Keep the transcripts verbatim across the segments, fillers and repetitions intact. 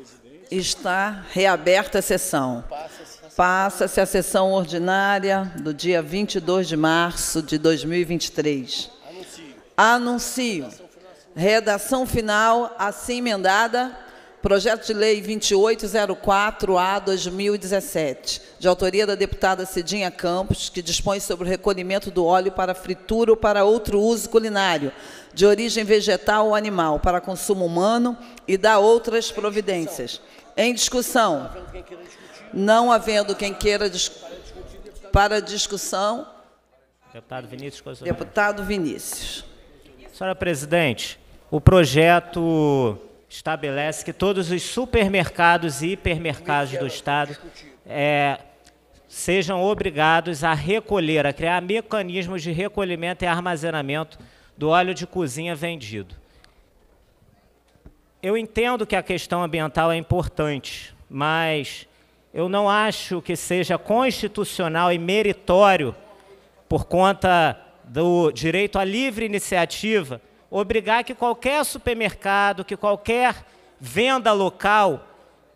Está reaberta a sessão. Passa-se a sessão ordinária do dia vinte e dois de março de dois mil e vinte e três. Anuncio. Redação final, assim emendada, projeto de lei vinte e oito zero quatro A dois mil e dezessete, de autoria da deputada Cidinha Campos, que dispõe sobre o recolhimento do óleo para fritura ou para outro uso culinário, de origem vegetal ou animal, para consumo humano e dá outras providências. Em discussão. Não havendo quem queira discutir. Para discussão. Deputado Vinícius Cozolino. Deputado Vinícius. Senhora presidente, o projeto estabelece que todos os supermercados e hipermercados do Estado é, sejam obrigados a recolher, a criar mecanismos de recolhimento e armazenamento do óleo de cozinha vendido. Eu entendo que a questão ambiental é importante, mas eu não acho que seja constitucional e meritório, por conta do direito à livre iniciativa, obrigar que qualquer supermercado, que qualquer venda local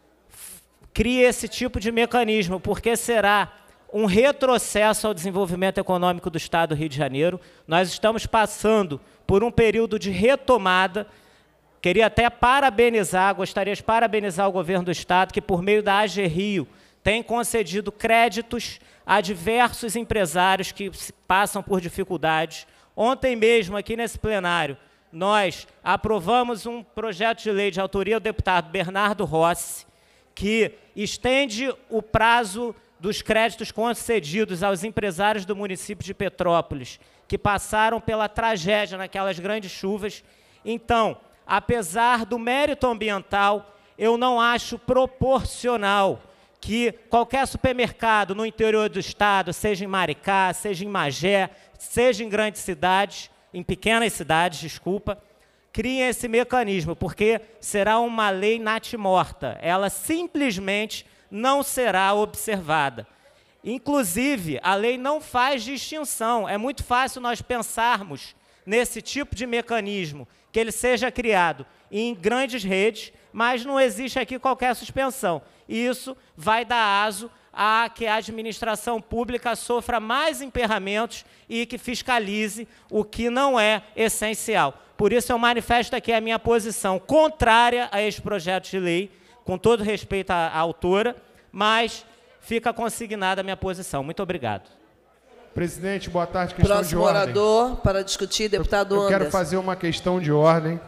crie esse tipo de mecanismo, porque será um retrocesso ao desenvolvimento econômico do Estado do Rio de Janeiro. Nós estamos passando por um período de retomada. Queria até parabenizar, gostaria de parabenizar o governo do Estado, que por meio da AGRIO tem concedido créditos a diversos empresários que passam por dificuldades. Ontem mesmo, aqui nesse plenário, nós aprovamos um projeto de lei de autoria do deputado Bernardo Rossi, que estende o prazo dos créditos concedidos aos empresários do município de Petrópolis, que passaram pela tragédia naquelas grandes chuvas. Então, apesar do mérito ambiental, eu não acho proporcional que qualquer supermercado no interior do Estado, seja em Maricá, seja em Magé, seja em grandes cidades, em pequenas cidades, desculpa, criem esse mecanismo, porque será uma lei natimorta. Ela simplesmente não será observada. Inclusive, a lei não faz distinção. É muito fácil nós pensarmos nesse tipo de mecanismo, que ele seja criado em grandes redes, mas não existe aqui qualquer suspensão. E isso vai dar aso a que a administração pública sofra mais emperramentos e que fiscalize o que não é essencial. Por isso, eu manifesto aqui a minha posição contrária a este projeto de lei, com todo respeito à, à autora, mas fica consignada a minha posição. Muito obrigado. Presidente, boa tarde. Questão Próximo de ordem. orador para discutir, deputado Eu, eu Anderson. quero fazer uma questão de ordem.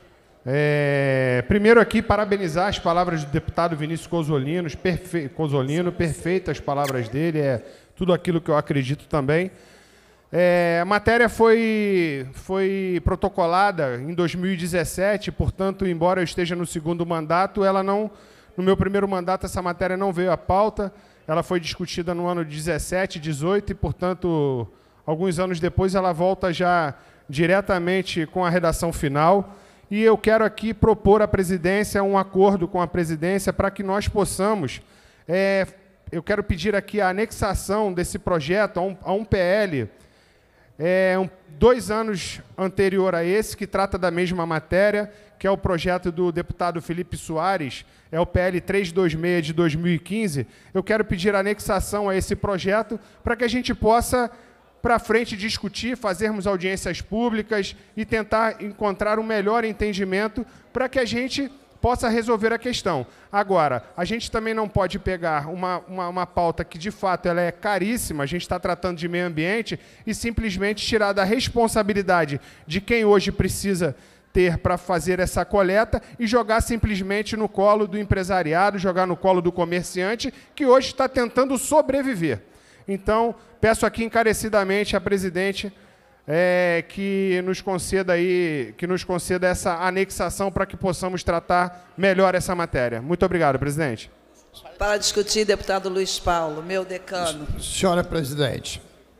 É, primeiro aqui, parabenizar as palavras do deputado Vinícius Cozolino, perfe... Cozolino, perfeitas as palavras dele, é tudo aquilo que eu acredito também. É, a matéria foi, foi protocolada em dois mil e dezessete, portanto, embora eu esteja no segundo mandato, ela não, no meu primeiro mandato essa matéria não veio à pauta, ela foi discutida no ano de dezessete, dezoito e, portanto, alguns anos depois ela volta já diretamente com a redação final. E eu quero aqui propor à presidência um acordo com a presidência para que nós possamos, é, eu quero pedir aqui a anexação desse projeto a um, a um P L, é, um, dois anos anterior a esse, que trata da mesma matéria, que é o projeto do deputado Felipe Soares, é o P L trezentos e vinte e seis de dois mil e quinze. Eu quero pedir a anexação a esse projeto para que a gente possa, para frente, discutir, fazermos audiências públicas e tentar encontrar um melhor entendimento para que a gente possa resolver a questão. Agora, a gente também não pode pegar uma, uma, uma pauta que, de fato, ela é caríssima, a gente está tratando de meio ambiente, e simplesmente tirar da responsabilidade de quem hoje precisa ter para fazer essa coleta e jogar simplesmente no colo do empresariado, jogar no colo do comerciante, que hoje está tentando sobreviver. Então, peço aqui encarecidamente à presidente é, que nos conceda aí, que nos conceda essa anexação para que possamos tratar melhor essa matéria. Muito obrigado, presidente. Para discutir, deputado Luiz Paulo, meu decano. Senhora presidente,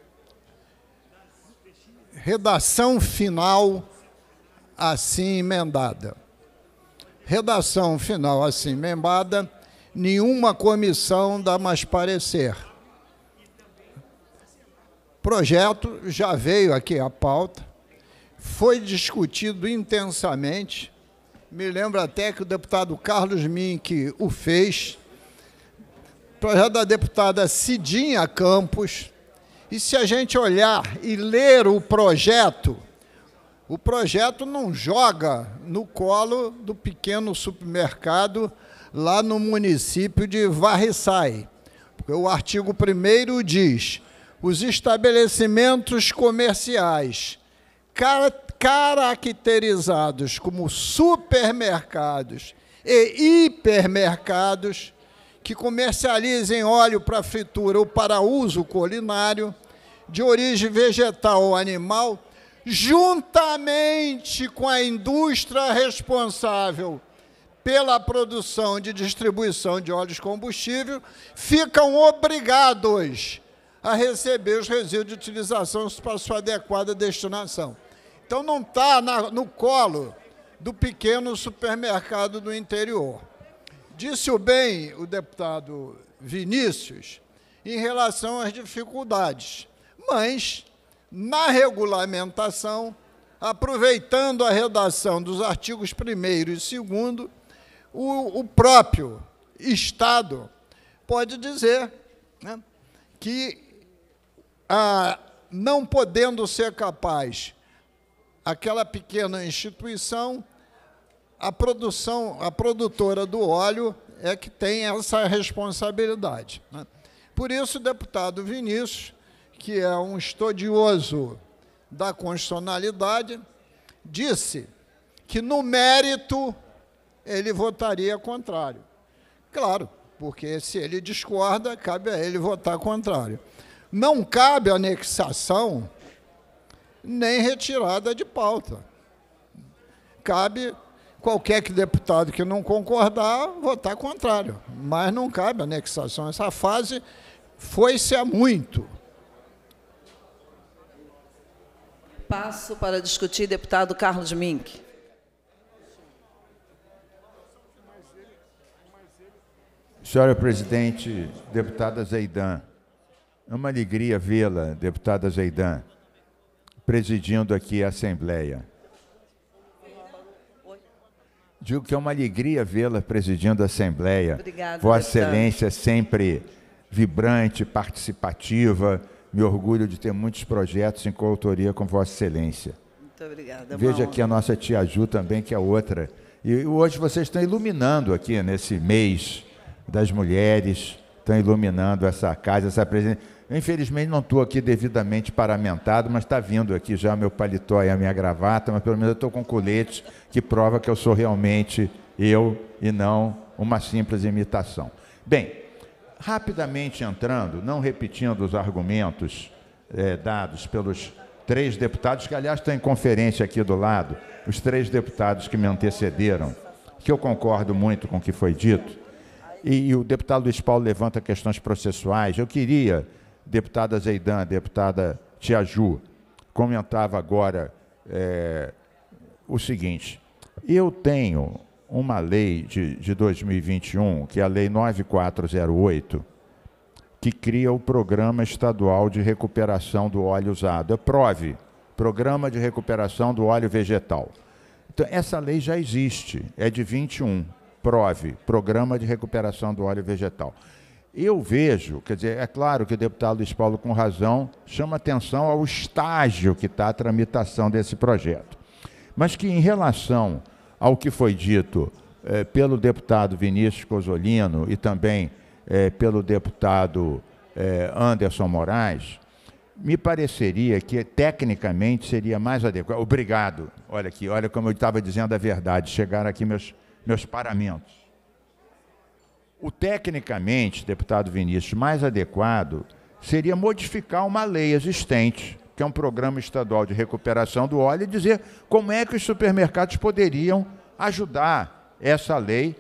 redação final assim emendada. Redação final assim emendada, nenhuma comissão dá mais parecer. Projeto já veio aqui à pauta, foi discutido intensamente me lembro até que o deputado Carlos Mink o fez, projeto da deputada Cidinha Campos, e se a gente olhar e ler o projeto, o projeto não joga no colo do pequeno supermercado lá no município de Varriçai. Porque o artigo primeiro diz: os estabelecimentos comerciais caracterizados como supermercados e hipermercados que comercializem óleo para fritura ou para uso culinário de origem vegetal ou animal, juntamente com a indústria responsável pela produção de distribuição de óleos de combustível, ficam obrigados a receber os resíduos de utilização para sua adequada destinação. Então, não está no colo do pequeno supermercado do interior. Disse-o bem o deputado Vinícius em relação às dificuldades, mas, na regulamentação, aproveitando a redação dos artigos primeiro e segundo, o, o próprio Estado pode dizer, né, que, ah, não podendo ser capaz aquela pequena instituição, a produção, a produtora do óleo é que tem essa responsabilidade, né? Por isso, o deputado Vinícius, que é um estudioso da constitucionalidade, disse que, no mérito, ele votaria contrário. Claro, porque se ele discorda, cabe a ele votar contrário. Não cabe anexação nem retirada de pauta. Cabe qualquer deputado que não concordar votar contrário, mas não cabe anexação. Essa fase foi-se há muito. Passo para discutir deputado Carlos Mink. Senhora presidente, deputada Zeidan, é uma alegria vê-la, deputada Zeidan, presidindo aqui a Assembleia. Digo que é uma alegria vê-la presidindo a Assembleia. Obrigada, Vossa deputado. Excelência é sempre vibrante, participativa. Me orgulho de ter muitos projetos em coautoria com Vossa Excelência. Muito obrigada. Veja aqui a nossa tia Ju também, que é outra. E hoje vocês estão iluminando aqui, nesse mês das mulheres, estão iluminando essa casa, essa presença. Eu, infelizmente, não estou aqui devidamente paramentado, mas está vindo aqui já meu paletó e a minha gravata, mas pelo menos eu estou com colete que prova que eu sou realmente eu e não uma simples imitação. Bem, rapidamente entrando, não repetindo os argumentos eh, dados pelos três deputados, que, aliás, estão em conferência aqui do lado, os três deputados que me antecederam, que eu concordo muito com o que foi dito, e, e o deputado Luiz Paulo levanta questões processuais. Eu queria, deputada Zeidan, deputada Tia Ju, comentava agora é, o seguinte: eu tenho uma lei de, de dois mil e vinte e um, que é a Lei nove mil quatrocentos e oito, que cria o Programa Estadual de Recuperação do Óleo Usado. É PROVE, Programa de Recuperação do Óleo Vegetal. Então, essa lei já existe, é de vinte e um, PROVE, Programa de Recuperação do Óleo Vegetal. Eu vejo, quer dizer, é claro que o deputado Luiz Paulo, com razão, chama atenção ao estágio que está a tramitação desse projeto. Mas que, em relação ao que foi dito eh, pelo deputado Vinícius Cozzolino e também eh, pelo deputado eh, Anderson Moraes, me pareceria que, tecnicamente, seria mais adequado. Obrigado. Olha aqui, olha como eu estava dizendo a verdade, chegaram aqui meus, meus paramentos. O tecnicamente, deputado Vinícius, mais adequado seria modificar uma lei existente, que é um Programa Estadual de Recuperação do Óleo, e dizer como é que os supermercados poderiam ajudar essa lei.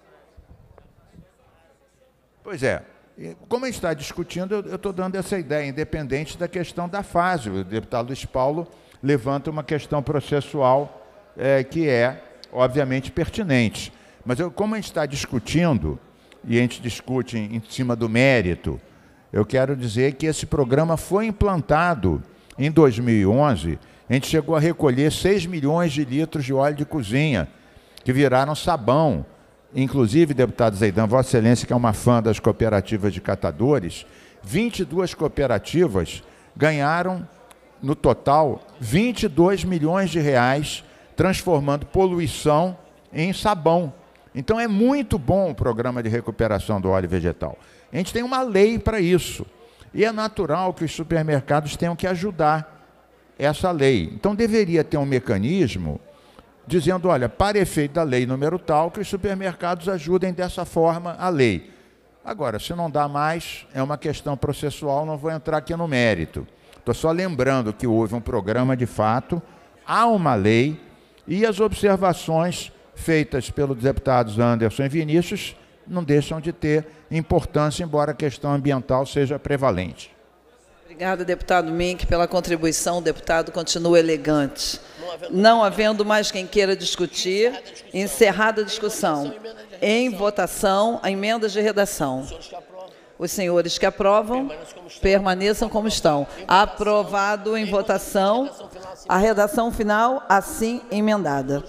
Pois é, como a gente está discutindo, eu estou dando essa ideia, independente da questão da fase. O deputado Luiz Paulo levanta uma questão processual é, que é, obviamente, pertinente. Mas eu, como a gente está discutindo, e a gente discute em, em cima do mérito, eu quero dizer que esse programa foi implantado em dois mil e onze, a gente chegou a recolher seis milhões de litros de óleo de cozinha, que viraram sabão. Inclusive, deputado Zeidan, Vossa Excelência, que é uma fã das cooperativas de catadores, vinte e duas cooperativas ganharam, no total, vinte e dois milhões de reais, transformando poluição em sabão. Então, é muito bom o programa de recuperação do óleo vegetal. A gente tem uma lei para isso. E é natural que os supermercados tenham que ajudar essa lei. Então, deveria ter um mecanismo dizendo, olha, para efeito da lei número tal, que os supermercados ajudem dessa forma a lei. Agora, se não dá mais, é uma questão processual, não vou entrar aqui no mérito. Estou só lembrando que houve um programa de fato, há uma lei, e as observações feitas pelos deputados Anderson e Vinícius não deixam de ter importância, embora a questão ambiental seja prevalente. Obrigada, deputado Mink, pela contribuição. O deputado continua elegante. Não havendo mais quem queira discutir, encerrada a discussão. Em votação, a emenda de redação. Os senhores que aprovam, permaneçam como estão. Aprovado em votação, a redação final, assim emendada.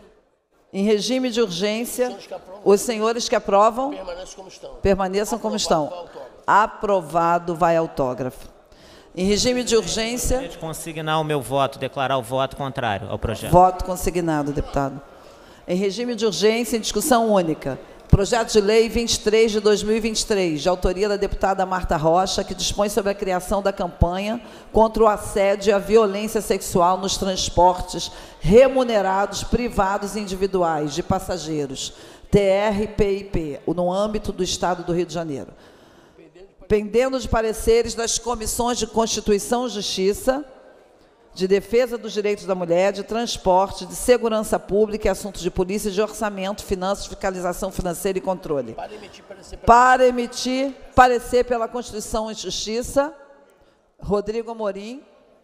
Em regime de urgência, os senhores que aprovam, permaneçam como estão. Aprovado, vai autógrafo. Em regime de urgência... Consignar o meu voto, declarar o voto contrário ao projeto. Voto consignado, deputado. Em regime de urgência, em discussão única, projeto de lei vinte e três de dois mil e vinte e três, de autoria da deputada Marta Rocha, que dispõe sobre a criação da campanha contra o assédio e a violência sexual nos transportes remunerados privados e individuais de passageiros, T R P I P, no âmbito do Estado do Rio de Janeiro. Pendendo de pareceres das comissões de Constituição e Justiça, de Defesa dos Direitos da Mulher, de Transporte, de Segurança Pública e Assuntos de Polícia, de Orçamento, Finanças, Fiscalização Financeira e Controle. Para emitir parecer, para emitir parecer pela Constituição e Justiça, Rodrigo Amorim,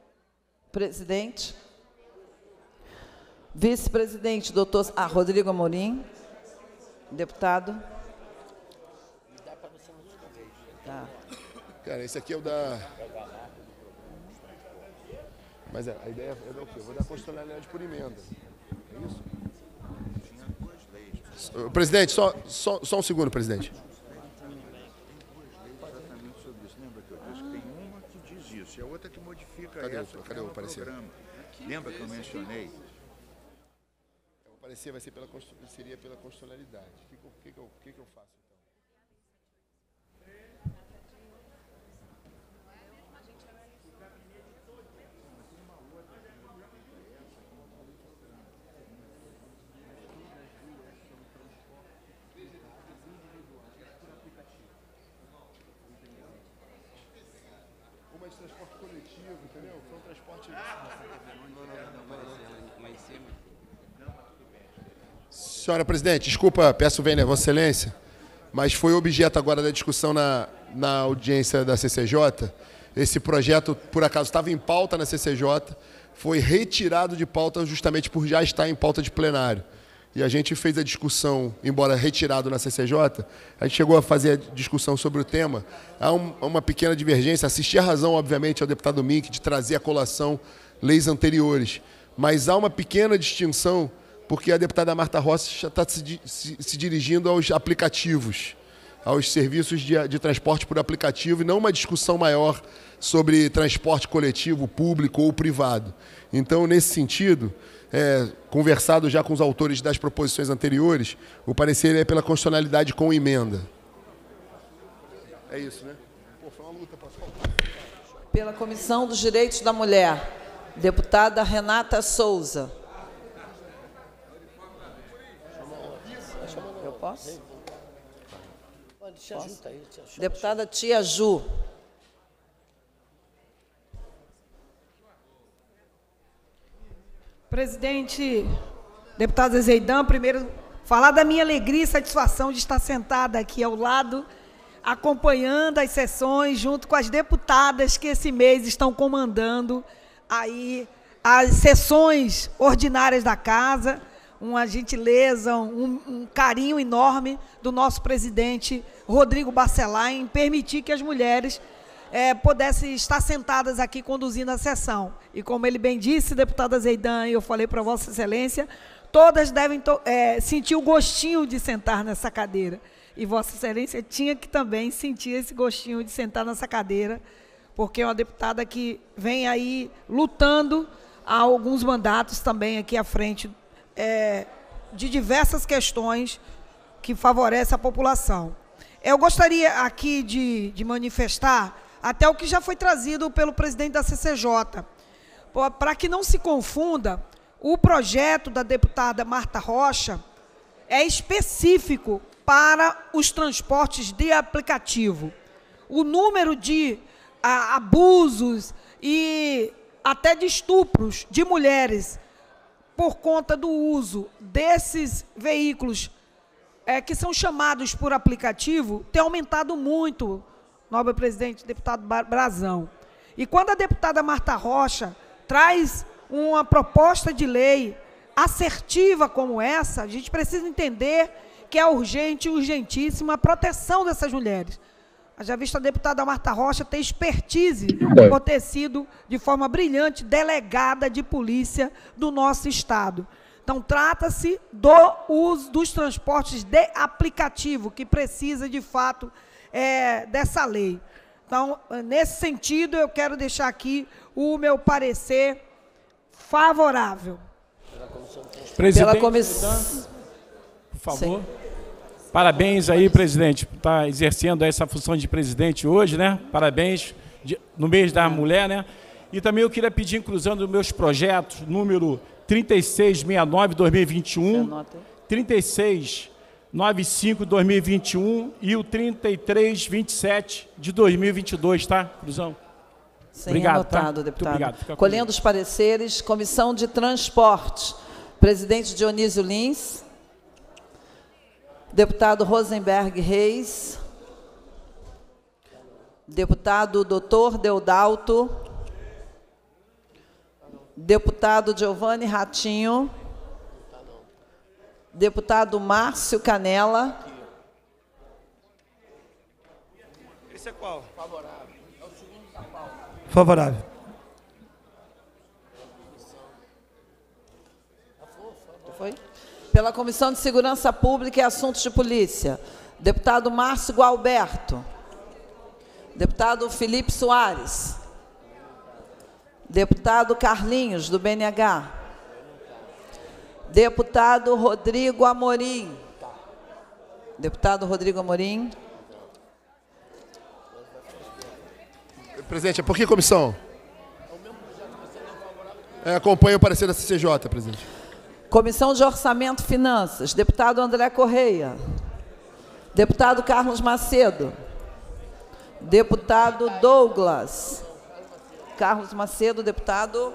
presidente. Vice-presidente, doutor... Ah, Rodrigo Amorim, deputado. Tá. Cara, esse aqui é o da... Mas a ideia é dar o quê? Eu vou dar constitucionalidade por emenda. É isso? Presidente, só, só, só um segundo, presidente. Tem duas leis exatamente sobre isso. Lembra que eu disse que tem uma que diz isso e a outra que modifica cadê essa, o, cadê o parecer? Lembra que eu mencionei? O parecer vai ser pela, seria pela constitucionalidade. O que, que, que, eu, que, que eu faço, então? Uma de transporte coletivo, entendeu? Foi um transporte... Senhora Presidente, desculpa, peço vênia, Vossa Excelência, mas foi objeto agora da discussão na, na audiência da C C J. Esse projeto, por acaso, estava em pauta na C C J, foi retirado de pauta justamente por já estar em pauta de plenário. E a gente fez a discussão, embora retirado na C C J, a gente chegou a fazer a discussão sobre o tema. Há um, uma pequena divergência, assisti a razão, obviamente, ao deputado Mink de trazer à colação leis anteriores, mas há uma pequena distinção, porque a deputada Marta Rocha está se, se, se dirigindo aos aplicativos, aos serviços de, de transporte por aplicativo, e não uma discussão maior sobre transporte coletivo, público ou privado. Então, nesse sentido, é, conversado já com os autores das proposições anteriores, o parecer é pela constitucionalidade com emenda. É isso, né? Pô, foi uma luta para faltar. Pela Comissão dos Direitos da Mulher, deputada Renata Souza. Eu posso? Posso? Deputada Tia Ju. Presidente, deputado Zeidan, primeiro, falar da minha alegria e satisfação de estar sentada aqui ao lado, acompanhando as sessões, junto com as deputadas que esse mês estão comandando aí as sessões ordinárias da Casa, uma gentileza, um, um carinho enorme do nosso presidente Rodrigo Bacelar em permitir que as mulheres é, pudessem estar sentadas aqui conduzindo a sessão. E como ele bem disse, deputada Zeidan, eu falei para Vossa Excelência, todas devem é, sentir o gostinho de sentar nessa cadeira. E Vossa Excelência tinha que também sentir esse gostinho de sentar nessa cadeira, porque é uma deputada que vem aí lutando há alguns mandatos também aqui à frente é, de diversas questões que favorecem a população. Eu gostaria aqui de, de manifestar até o que já foi trazido pelo presidente da C C J, para que não se confunda, o projeto da deputada Marta Rocha é específico para os transportes de aplicativo. O número de a, abusos e até de estupros de mulheres por conta do uso desses veículos é, que são chamados por aplicativo tem aumentado muito, nobre presidente, deputado Brazão. E quando a deputada Marta Rocha traz uma proposta de lei assertiva como essa, a gente precisa entender que é urgente e urgentíssima a proteção dessas mulheres. Já visto a deputada Marta Rocha ter expertise por ter sido, de forma brilhante, delegada de polícia do nosso Estado. Então, trata-se do uso dos transportes de aplicativo, que precisa, de fato, é, dessa lei. Então, nesse sentido, eu quero deixar aqui o meu parecer favorável. Presidente, Pela comissão. por favor. Sim. Parabéns aí, presidente, por estar exercendo essa função de presidente hoje, né? Parabéns de, no mês da mulher, né? E também eu queria pedir inclusão dos meus projetos, número trinta e seis sessenta e nove, dois mil e vinte e um, trinta e seis noventa e cinco, dois mil e vinte e um e o trinta e três vinte e sete de dois mil e vinte e dois, tá, inclusão? Sim, obrigado, anotado, tá? deputado. Muito obrigado. Colhendo os pareceres, Comissão de Transportes, presidente Dionísio Lins, deputado Rosenberg Reis, deputado doutor Deodalto, deputado Giovanni Ratinho, deputado Márcio Canela. Esse é qual? Favorável. Favorável. Foi? Pela Comissão de Segurança Pública e Assuntos de Polícia, deputado Márcio Gualberto, deputado Felipe Soares, deputado Carlinhos, do B N H, deputado Rodrigo Amorim, deputado Rodrigo Amorim. Presidente, é por que comissão? É, acompanha o parecer da C C J, presidente. Comissão de Orçamento e Finanças, deputado André Correia, deputado Carlos Macedo, deputado Douglas, Carlos Macedo, deputado...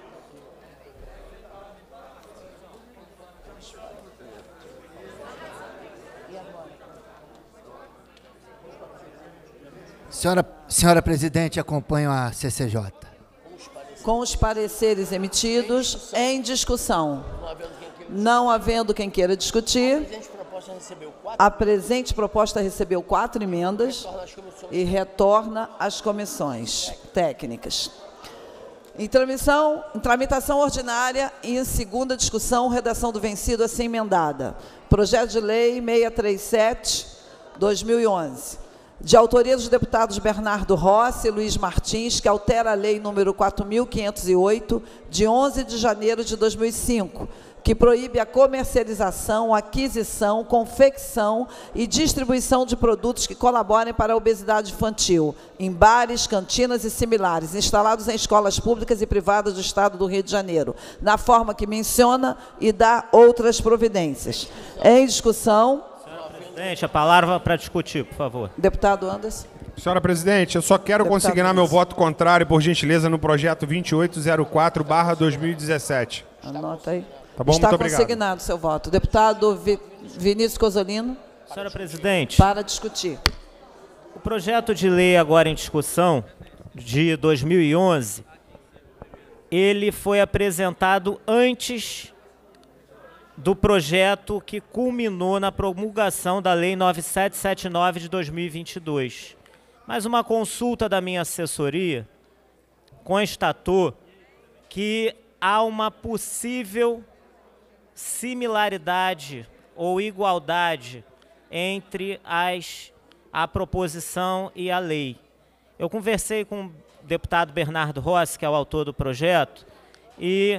Senhora, senhora presidente, acompanho a C C J. Com os pareceres emitidos, em discussão. Não havendo quem queira discutir, a presente proposta recebeu quatro emendas e retorna às comissões técnicas. Em, tramitação, em tramitação ordinária e em segunda discussão, redação do vencido assim emendada. Projeto de Lei seiscentos e trinta e sete, dois mil e onze. De autoria dos deputados Bernardo Rossi e Luiz Martins, que altera a Lei número quatro mil quinhentos e oito, de onze de janeiro de dois mil e cinco, que proíbe a comercialização, aquisição, confecção e distribuição de produtos que colaborem para a obesidade infantil, em bares, cantinas e similares, instalados em escolas públicas e privadas do Estado do Rio de Janeiro, na forma que menciona e dá outras providências. Em discussão... Presidente, a palavra para discutir, por favor. Deputado Anderson. Senhora presidente, eu só quero Deputado consignar Anderson. meu voto contrário, por gentileza, no projeto vinte e oito zero quatro barra dois mil e dezessete. Anota aí. Tá bom, Está muito obrigado. consignado seu voto. Deputado Vi- Vinícius Cozzolino. Senhora presidente. Para discutir. O projeto de lei agora em discussão, de dois mil e onze, ele foi apresentado antes do projeto que culminou na promulgação da Lei nove mil setecentos e setenta e nove de dois mil e vinte e dois. Mas uma consulta da minha assessoria constatou que há uma possível similaridade ou igualdade entre as, a proposição e a lei. Eu conversei com o deputado Bernardo Rossi, que é o autor do projeto, e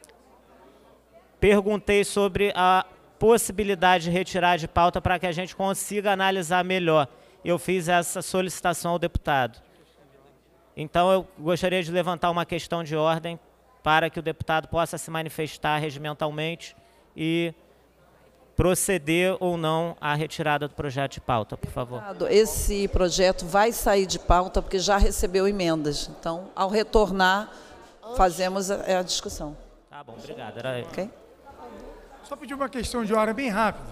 perguntei sobre a possibilidade de retirar de pauta para que a gente consiga analisar melhor. Eu fiz essa solicitação ao deputado. Então, eu gostaria de levantar uma questão de ordem para que o deputado possa se manifestar regimentalmente e proceder ou não à retirada do projeto de pauta, por favor. Esse projeto vai sair de pauta porque já recebeu emendas. Então, ao retornar, fazemos a, a discussão. Tá bom, obrigado. Era... Okay? Só pedir uma questão de ordem bem rápida.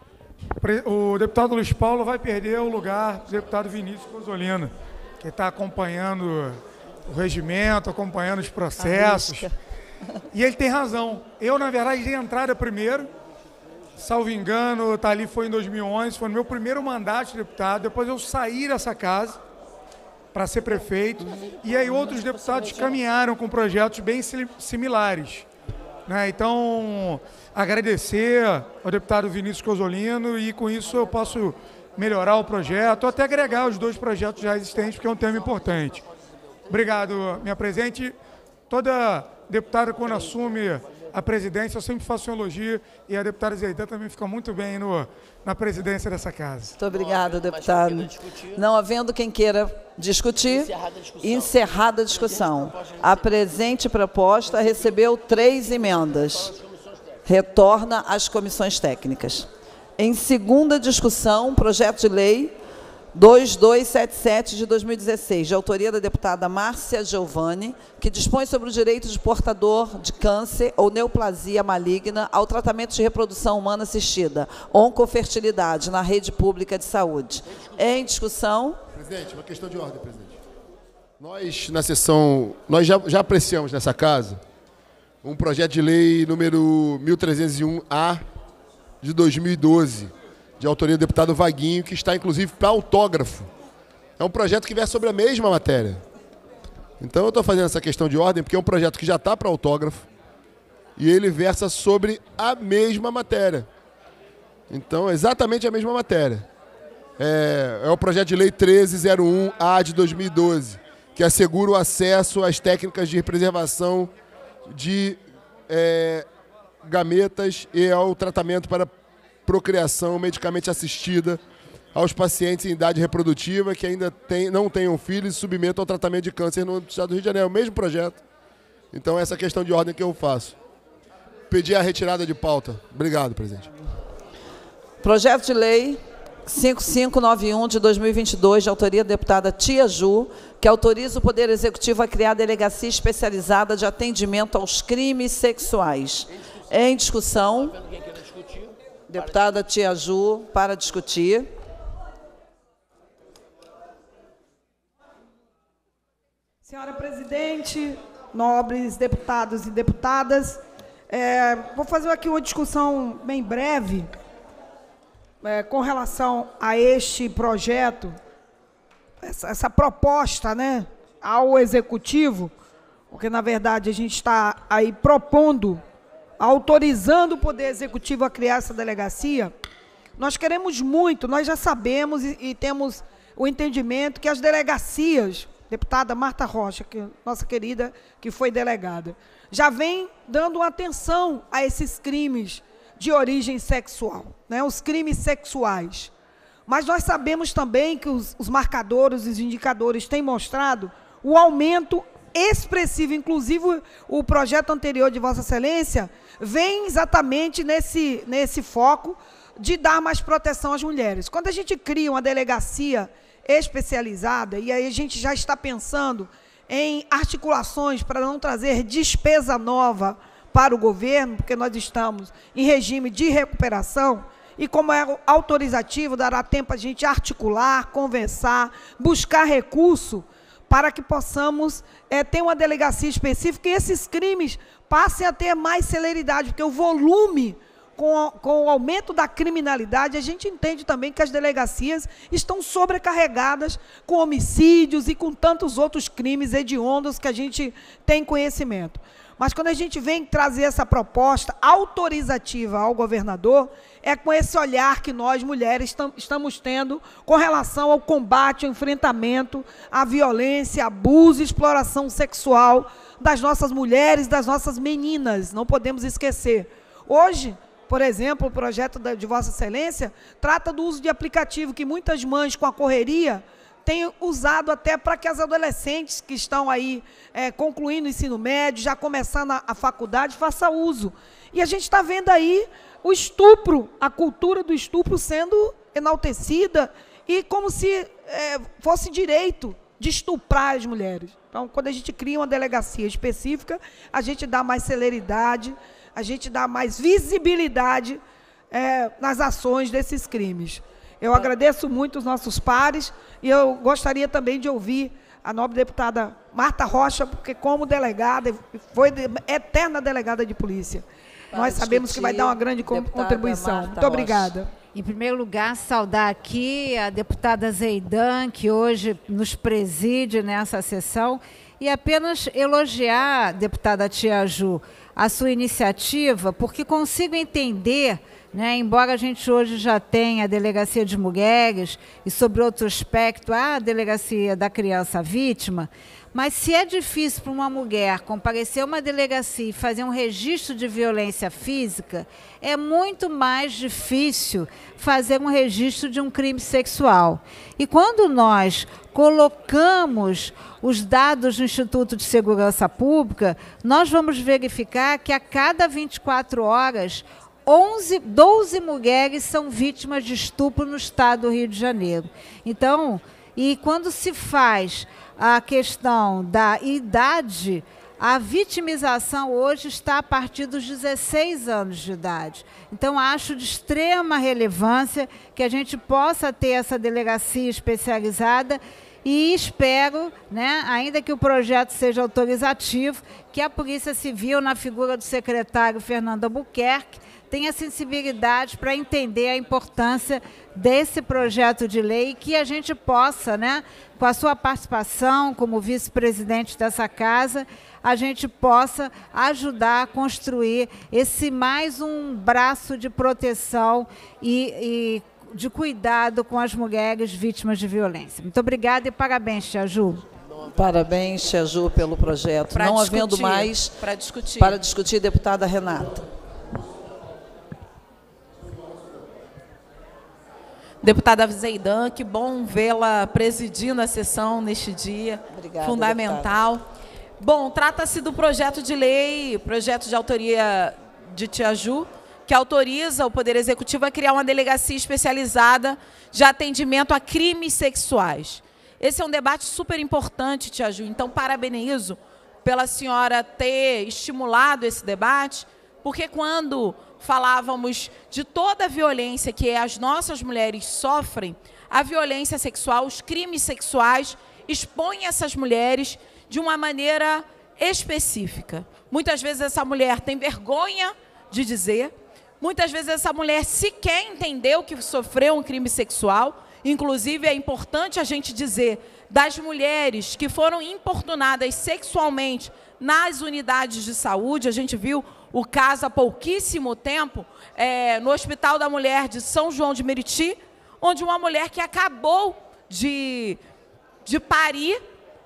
O deputado Luiz Paulo vai perder o lugar do deputado Vinícius Cozzolino, que está acompanhando o regimento, acompanhando os processos. E ele tem razão. Eu, na verdade, dei entrada primeiro. Salvo engano, tá ali foi em dois mil e onze, foi no meu primeiro mandato de deputado. Depois eu saí dessa casa para ser prefeito. E aí outros deputados caminharam com projetos bem similares. Né? Então, agradecer ao deputado Vinícius Cozzolino e com isso eu posso melhorar o projeto, ou até agregar os dois projetos já existentes, porque é um tema importante. Obrigado, minha presidente. Toda deputada, quando assume a presidência, eu sempre faço um elogio, e a deputada Zeidan também fica muito bem no, na presidência dessa casa. Muito obrigada, deputado. Não havendo quem queira discutir, encerrada a discussão. A presente proposta recebeu três emendas. Retorna às comissões técnicas. Em segunda discussão, projeto de lei dois mil duzentos e setenta e sete de dois mil e dezesseis, de autoria da deputada Márcia Giovanni, que dispõe sobre o direito de portador de câncer ou neoplasia maligna ao tratamento de reprodução humana assistida, oncofertilidade, na rede pública de saúde. Em discussão. Presidente, uma questão de ordem, presidente. Nós, na sessão, nós já, já apreciamos nessa casa um projeto de lei número mil trezentos e um A de dois mil e doze, de autoria do deputado Vaguinho, que está, inclusive, para autógrafo. É um projeto que versa sobre a mesma matéria. Então, eu estou fazendo essa questão de ordem, porque é um projeto que já está para autógrafo, e ele versa sobre a mesma matéria. Então, exatamente a mesma matéria. É, é o projeto de lei treze zero um A de dois mil e doze, que assegura o acesso às técnicas de preservação de é, gametas e ao tratamento para procriação medicamente assistida aos pacientes em idade reprodutiva que ainda tem, não tenham filhos e submetam ao tratamento de câncer no estado do Rio de Janeiro. É o mesmo projeto. Então, essa é a questão de ordem que eu faço. Pedir a retirada de pauta. Obrigado, presidente. Projeto de lei cinco mil quinhentos e noventa e um de dois mil e vinte e dois, de autoria da deputada Tia Ju, que autoriza o Poder Executivo a criar a Delegacia Especializada de Atendimento aos Crimes Sexuais. Em discussão. Deputada Tia Ju, para discutir. Senhora presidente, nobres deputados e deputadas, é, vou fazer aqui uma discussão bem breve é, com relação a este projeto, essa, essa proposta, né, ao Executivo, porque, na verdade, a gente está aí propondo, autorizando o Poder Executivo a criar essa delegacia. Nós queremos muito, nós já sabemos e, e temos o entendimento que as delegacias, deputada Marta Rocha, que, nossa querida, que foi delegada, já vem dando atenção a esses crimes de origem sexual, né, os crimes sexuais. Mas nós sabemos também que os, os marcadores, os indicadores têm mostrado o aumento expressivo, inclusive o projeto anterior de Vossa Excelência vem exatamente nesse, nesse foco de dar mais proteção às mulheres. Quando a gente cria uma delegacia especializada, e aí a gente já está pensando em articulações para não trazer despesa nova para o governo, porque nós estamos em regime de recuperação, e como é autorizativo, dará tempo a gente articular, conversar, buscar recurso para que possamos é, ter uma delegacia específica e esses crimes passem a ter mais celeridade, porque o volume, com, com o aumento da criminalidade, a gente entende também que as delegacias estão sobrecarregadas com homicídios e com tantos outros crimes hediondos que a gente tem conhecimento. Mas quando a gente vem trazer essa proposta autorizativa ao governador, é com esse olhar que nós, mulheres, tam, estamos tendo com relação ao combate, ao enfrentamento, à violência, abuso e exploração sexual das nossas mulheres, das nossas meninas. Não podemos esquecer. Hoje, por exemplo, o projeto de Vossa Excelência trata do uso de aplicativo que muitas mães, com a correria, têm usado até para que as adolescentes que estão aí é, concluindo o ensino médio, já começando a, a faculdade, façam uso. E a gente está vendo aí o estupro, a cultura do estupro sendo enaltecida e como se é, fosse direito de estuprar as mulheres. Então, quando a gente cria uma delegacia específica, a gente dá mais celeridade, a gente dá mais visibilidade é, nas ações desses crimes. Eu agradeço muito os nossos pares e eu gostaria também de ouvir a nobre deputada Marta Rocha, porque como delegada, foi de, eterna delegada de polícia. Para Nós sabemos que vai dar uma grande contribuição. Marta Muito obrigada. Rocha. Em primeiro lugar, saudar aqui a deputada Zeidan, que hoje nos preside nessa sessão, e apenas elogiar, deputada Tia Ju, a sua iniciativa, porque consigo entender, né, embora a gente hoje já tenha a Delegacia de Mulheres e, sobre outro aspecto, a Delegacia da Criança Vítima, mas se é difícil para uma mulher comparecer a uma delegacia e fazer um registro de violência física, é muito mais difícil fazer um registro de um crime sexual. E quando nós colocamos os dados do Instituto de Segurança Pública, nós vamos verificar que a cada vinte e quatro horas, onze, doze mulheres são vítimas de estupro no estado do Rio de Janeiro. Então, e quando se faz a questão da idade, a vitimização hoje está a partir dos dezesseis anos de idade. Então, acho de extrema relevância que a gente possa ter essa delegacia especializada e espero, né, ainda que o projeto seja autorizativo, que a Polícia Civil, na figura do secretário Fernando Albuquerque, tenha sensibilidade para entender a importância desse projeto de lei e que a gente possa, né, com a sua participação como vice-presidente dessa casa, a gente possa ajudar a construir esse mais um braço de proteção e, e de cuidado com as mulheres vítimas de violência. Muito obrigada e parabéns, Tia Ju. Parabéns, Tia Ju, pelo projeto. Pra Não discutir, havendo mais para discutir. para discutir, deputada Renata. Deputada Zeidan, que bom vê-la presidindo a sessão neste dia. Obrigada, fundamental. Deputada. Bom, trata-se do projeto de lei, projeto de autoria de Tia Ju, que autoriza o Poder Executivo a criar uma delegacia especializada de atendimento a crimes sexuais. Esse é um debate super importante, Tia Ju, então parabenizo pela senhora ter estimulado esse debate, porque quando falávamos de toda a violência que as nossas mulheres sofrem, a violência sexual, os crimes sexuais, expõem essas mulheres de uma maneira específica. Muitas vezes essa mulher tem vergonha de dizer, muitas vezes essa mulher sequer entendeu que sofreu um crime sexual. Inclusive, é importante a gente dizer das mulheres que foram importunadas sexualmente nas unidades de saúde. A gente viu o caso há pouquíssimo tempo é, no Hospital da Mulher de São João de Meriti, onde uma mulher que acabou de, de parir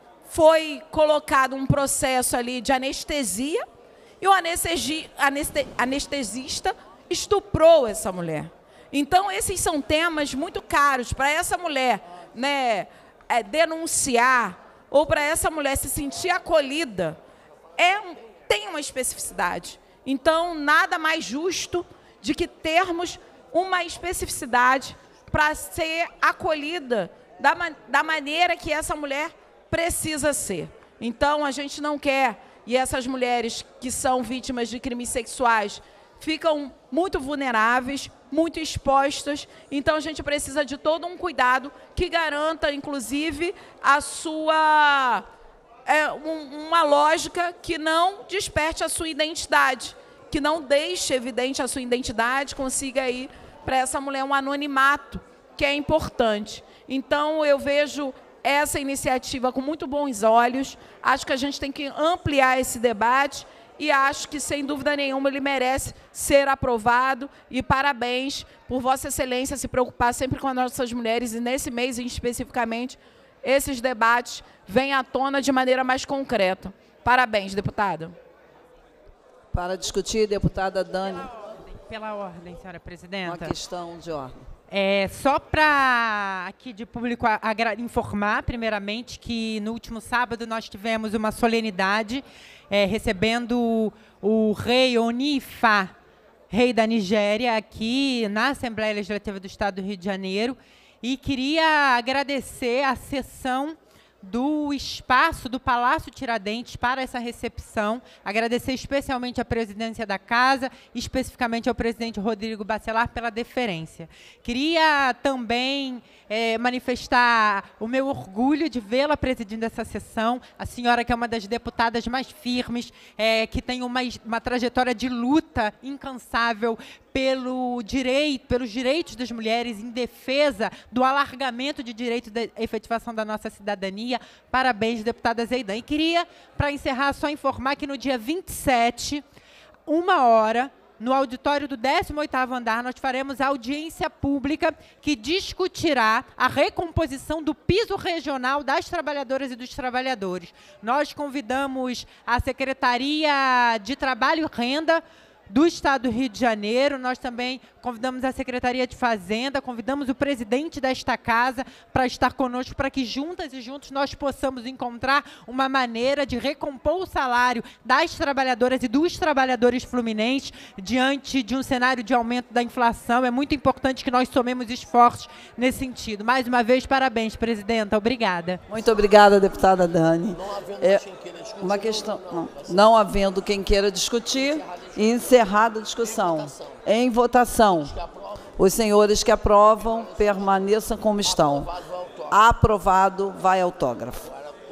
foi colocado um processo ali de anestesia e o anestesi, aneste, anestesista estuprou essa mulher. Então, esses são temas muito caros para essa mulher, né, é, denunciar ou para essa mulher se sentir acolhida. É, tem uma especificidade. Então, nada mais justo de que termos uma especificidade para ser acolhida da, da maneira que essa mulher precisa ser. Então, a gente não quer, e essas mulheres que são vítimas de crimes sexuais ficam muito vulneráveis, muito expostas, então a gente precisa de todo um cuidado que garanta, inclusive, a sua... É, um, uma lógica que não desperte a sua identidade, que não deixe evidente a sua identidade, consiga aí para essa mulher um anonimato, que é importante. Então, eu vejo essa iniciativa com muito bons olhos, acho que a gente tem que ampliar esse debate e acho que, sem dúvida nenhuma, ele merece ser aprovado. E parabéns por Vossa Excelência se preocupar sempre com as nossas mulheres, e nesse mês, especificamente, esses debates vêm à tona de maneira mais concreta. Parabéns, deputada. Para discutir, deputada Dani. Pela ordem, pela ordem, senhora presidenta. Uma questão de ordem. É, só para aqui de público a, a, informar, primeiramente, que no último sábado nós tivemos uma solenidade é, recebendo o, o rei Onifa, rei da Nigéria, aqui na Assembleia Legislativa do Estado do Rio de Janeiro, e queria agradecer a sessão do espaço do Palácio Tiradentes para essa recepção, agradecer especialmente à presidência da Casa, especificamente ao presidente Rodrigo Bacelar pela deferência. Queria também é, manifestar o meu orgulho de vê-la presidindo essa sessão, a senhora que é uma das deputadas mais firmes, é, que tem uma, uma trajetória de luta incansável pelo direito, pelos direitos das mulheres, em defesa do alargamento de direito da efetivação da nossa cidadania. Parabéns, deputada Zeidan. E queria, para encerrar, só informar que no dia vinte e sete, uma hora, no auditório do décimo oitavo andar, nós faremos a audiência pública que discutirá a recomposição do piso regional das trabalhadoras e dos trabalhadores. Nós convidamos a Secretaria de Trabalho e Renda do Estado do Rio de Janeiro, nós também convidamos a Secretaria de Fazenda, convidamos o presidente desta casa para estar conosco, para que juntas e juntos nós possamos encontrar uma maneira de recompor o salário das trabalhadoras e dos trabalhadores fluminenses diante de um cenário de aumento da inflação. É muito importante que nós somemos esforços nesse sentido. Mais uma vez, parabéns, presidenta. Obrigada. Muito obrigada, deputada Dani. É uma questão, não, não havendo quem queira discutir, e encerrada a discussão. Em votação, os senhores que aprovam permaneçam como estão. Aprovado, vai autógrafo.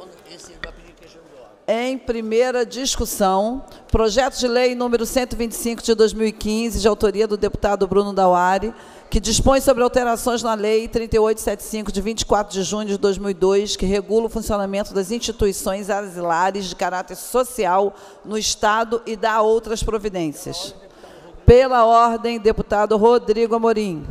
Em primeira discussão, projeto de lei número cento e vinte e cinco de dois mil e quinze, de autoria do deputado Bruno Dauari, que dispõe sobre alterações na lei trinta e oito setenta e cinco, de vinte e quatro de junho de dois mil e dois, que regula o funcionamento das instituições asilares de caráter social no Estado e dá outras providências. Pela ordem, deputado Rodrigo Amorim.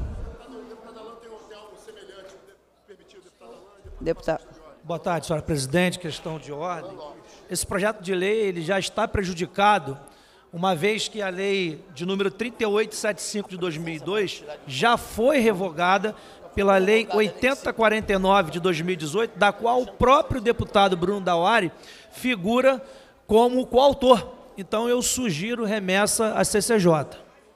Deputado. Boa tarde, senhora presidente. Questão de ordem. Esse projeto de lei ele já está prejudicado, uma vez que a lei de número trinta e oito setenta e cinco de dois mil e dois já foi revogada pela lei oitenta quarenta e nove de dois mil e dezoito, da qual o próprio deputado Bruno Dauari figura como coautor. Então, eu sugiro remessa à C C J.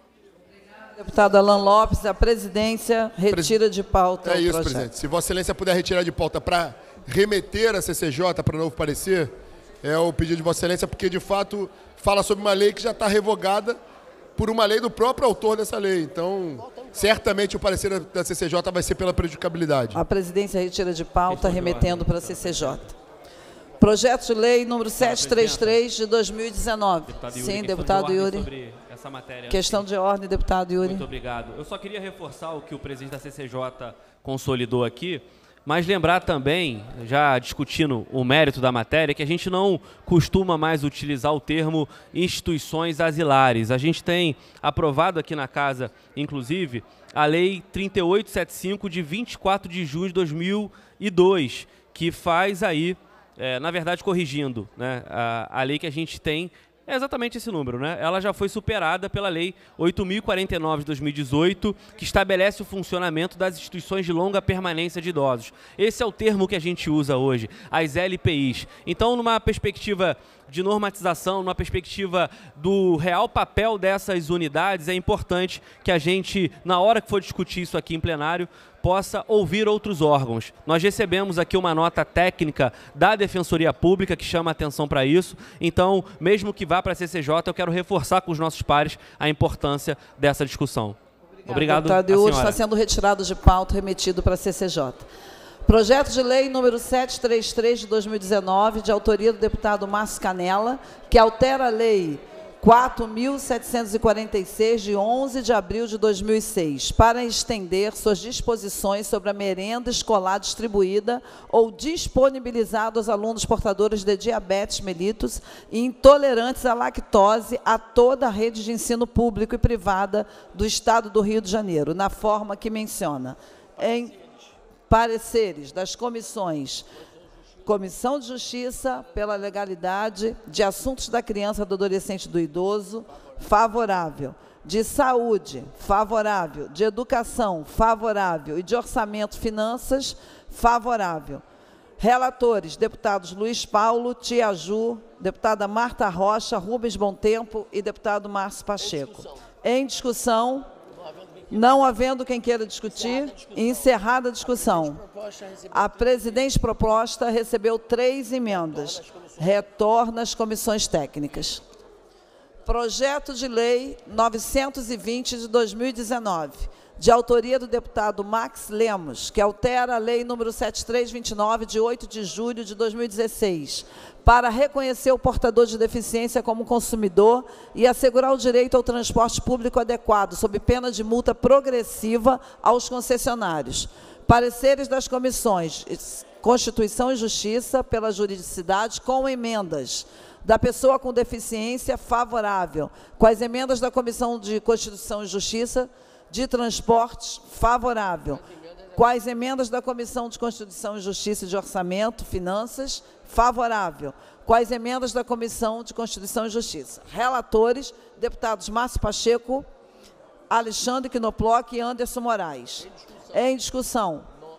Deputado Alan Lopes, a presidência retira de pauta É o isso, projeto. presidente. Se Vossa Excelência puder retirar de pauta para remeter a C C J para novo parecer, é o pedido de Vossa Excelência, porque, de fato, fala sobre uma lei que já está revogada por uma lei do próprio autor dessa lei. Então, certamente o parecer da C C J vai ser pela prejudicabilidade. A presidência retira de pauta, remetendo para a C C J. Projeto de lei número setecentos e trinta e três de dois mil e dezenove. Deputado Yuri, Sim, questão deputado de ordem Yuri. sobre essa matéria. Questão de ordem, deputado Yuri. Muito obrigado. Eu só queria reforçar o que o presidente da C C J consolidou aqui, mas lembrar também, já discutindo o mérito da matéria, que a gente não costuma mais utilizar o termo instituições asilares. A gente tem aprovado aqui na Casa, inclusive, a Lei trinta e oito setenta e cinco de vinte e quatro de junho de dois mil e dois, que faz aí, é, na verdade, corrigindo, né, a, a lei que a gente tem. É exatamente esse número, né? Ela já foi superada pela Lei oito mil e quarenta e nove de dois mil e dezoito, que estabelece o funcionamento das instituições de longa permanência de idosos. Esse é o termo que a gente usa hoje, as L P Is. Então, numa perspectiva de normatização, numa perspectiva do real papel dessas unidades, é importante que a gente, na hora que for discutir isso aqui em plenário, possa ouvir outros órgãos. Nós recebemos aqui uma nota técnica da Defensoria Pública que chama a atenção para isso. Então, mesmo que vá para a C C J, eu quero reforçar com os nossos pares a importância dessa discussão. Obrigado, Deputado a Yuri, senhora. está sendo retirado de pauta, remetido para a C C J. Projeto de lei número setecentos e trinta e três de dois mil e dezenove, de autoria do deputado Márcio Canella, que altera a lei quatro mil setecentos e quarenta e seis, de onze de abril de dois mil e seis, para estender suas disposições sobre a merenda escolar distribuída ou disponibilizada aos alunos portadores de diabetes mellitus e intolerantes à lactose a toda a rede de ensino público e privada do Estado do Rio de Janeiro, na forma que menciona. Em pareceres das comissões Comissão de Justiça, pela Legalidade, de Assuntos da Criança, do Adolescente e do Idoso, favorável. De Saúde, favorável. De Educação, favorável. E de Orçamento, Finanças, favorável. Relatores, deputados Luiz Paulo, Tia Ju, deputada Marta Rocha, Rubens Bontempo e deputado Márcio Pacheco. Em discussão, não havendo quem queira discutir, encerrada a discussão. A presidente proposta recebeu três emendas. Retorna às comissões técnicas. Projeto de Lei novecentos e vinte de dois mil e dezenove, de autoria do deputado Max Lemos, que altera a Lei número sete mil trezentos e vinte e nove, de oito de julho de dois mil e dezesseis, para reconhecer o portador de deficiência como consumidor e assegurar o direito ao transporte público adequado, sob pena de multa progressiva aos concessionários. Pareceres das comissões Constituição e Justiça, pela juridicidade, com emendas. Da pessoa com deficiência, favorável. Com as emendas da Comissão de Constituição e Justiça, de Transportes, favorável. Com as emendas da Comissão de Constituição e Justiça e de Orçamento, Finanças, favorável. Com as emendas da Comissão de Constituição e Justiça. Relatores, deputados Márcio Pacheco, Alexandre Knoploch e Anderson Moraes. Em discussão.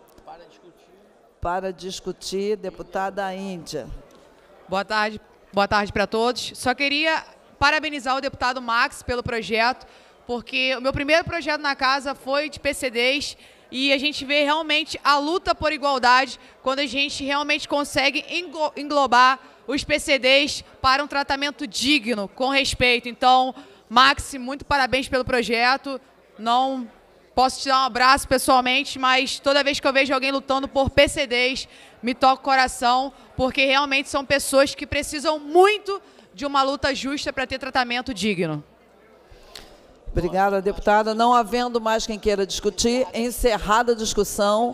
Para discutir, deputada Índia. Boa tarde, boa tarde para todos. Só queria parabenizar o deputado Max pelo projeto, porque o meu primeiro projeto na casa foi de P C Ds e a gente vê realmente a luta por igualdade quando a gente realmente consegue englobar os P C Ds para um tratamento digno, com respeito. Então, Max, muito parabéns pelo projeto. Não posso te dar um abraço pessoalmente, mas toda vez que eu vejo alguém lutando por P C Ds, me toca o coração, porque realmente são pessoas que precisam muito de uma luta justa para ter tratamento digno. Obrigada, deputada. Não havendo mais quem queira discutir, encerrada a discussão,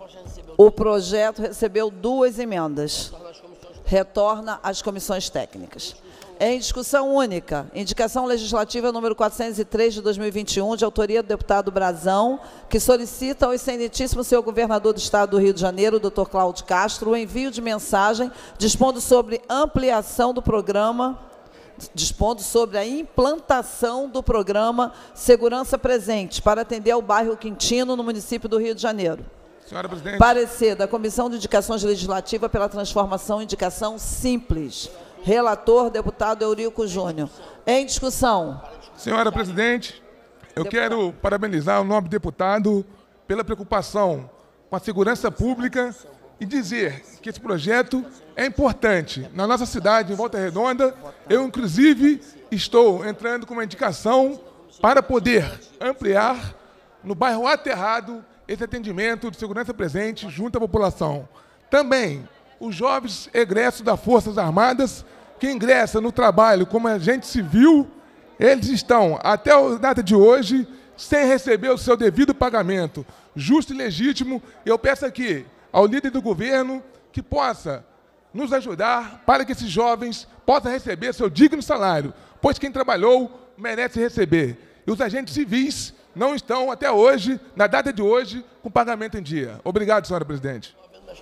o projeto recebeu duas emendas. Retorna às comissões técnicas. Em discussão única, indicação legislativa número quatrocentos e três de dois mil e vinte e um, de autoria do deputado Brazão, que solicita ao excelentíssimo senhor governador do Estado do Rio de Janeiro, doutor Cláudio Castro, o envio de mensagem dispondo sobre ampliação do programa, dispondo sobre a implantação do programa Segurança Presente, para atender ao bairro Quintino, no município do Rio de Janeiro. Senhora presidente. Parecer da Comissão de Indicações Legislativa pela Transformação em Indicação Simples. Relator, deputado Eurico Júnior. Em discussão. Senhora presidente, eu deputado. quero parabenizar o nobre deputado pela preocupação com a segurança pública e dizer que esse projeto é importante. Na nossa cidade, em Volta Redonda, eu, inclusive, estou entrando com uma indicação para poder ampliar no bairro Aterrado esse atendimento de segurança presente junto à população. Também, os jovens egressos das Forças Armadas que ingressam no trabalho como agente civil, eles estão, até a data de hoje, sem receber o seu devido pagamento, justo e legítimo. Eu peço aqui ao líder do governo que possa nos ajudar para que esses jovens possam receber seu digno salário, pois quem trabalhou merece receber. E os agentes civis não estão, até hoje, na data de hoje, com pagamento em dia. Obrigado, senhora presidente.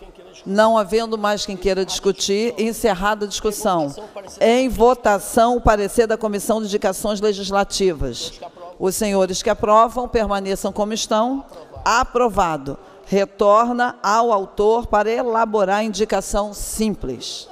Não havendo mais quem queira discutir, encerrada a discussão. Em votação, o parecer da Comissão de Indicações Legislativas. Os senhores que aprovam, permaneçam como estão. Aprovado. Retorna ao autor para elaborar a indicação simples.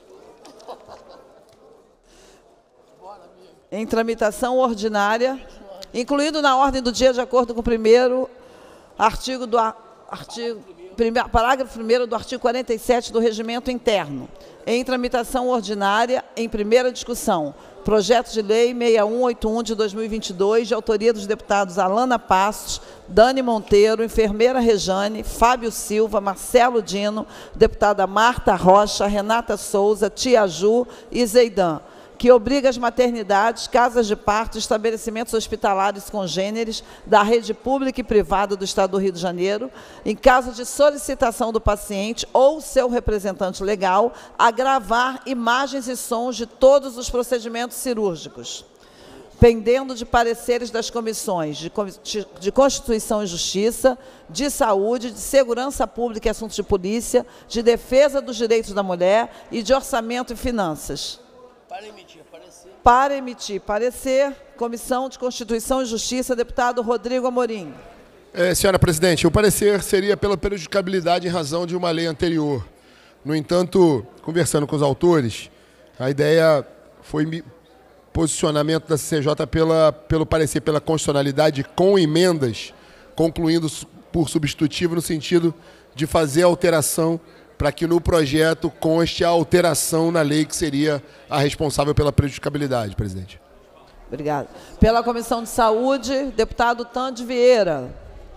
Em tramitação ordinária, incluído na ordem do dia, de acordo com o primeiro artigo do artigo, primeiro, parágrafo primeiro do artigo quarenta e sete do Regimento Interno. Em tramitação ordinária, em primeira discussão, projeto de lei seis mil cento e oitenta e um de dois mil e vinte e dois, de autoria dos deputados Alana Passos, Dani Monteiro, enfermeira Rejane, Fábio Silva, Marcelo Dino, deputada Marta Rocha, Renata Souza, Tia Ju e Zeidan. que obriga as maternidades, casas de parto, estabelecimentos hospitalares congêneres da rede pública e privada do Estado do Rio de Janeiro, em caso de solicitação do paciente ou seu representante legal, a gravar imagens e sons de todos os procedimentos cirúrgicos, pendendo de pareceres das comissões de, de Constituição e Justiça, de Saúde, de Segurança Pública e Assuntos de Polícia, de Defesa dos Direitos da Mulher e de Orçamento e Finanças. Para emitir parecer. Para emitir parecer, Comissão de Constituição e Justiça, deputado Rodrigo Amorim. É, senhora presidente, o parecer seria pela prejudicabilidade em razão de uma lei anterior. No entanto, conversando com os autores, a ideia foi posicionamento da C C J pela, pelo parecer pela constitucionalidade com emendas, concluindo por substitutivo no sentido de fazer a alteração para que no projeto conste a alteração na lei que seria a responsável pela prejudicabilidade, presidente. Obrigada. Pela Comissão de Saúde, deputado Tande Vieira.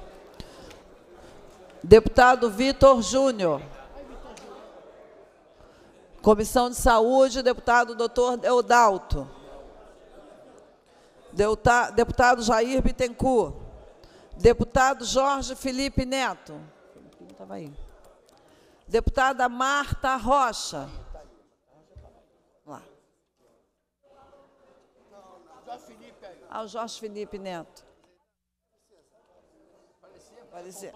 Deputado Vitor Júnior. Comissão de Saúde, deputado doutor Deodalto. Deputado Jair Bittencourt. Deputado Jorge Felipe Neto. Estava aí. Deputada Marta Rocha. Lá. Ah, o Jorge Felipe Neto. Parecer.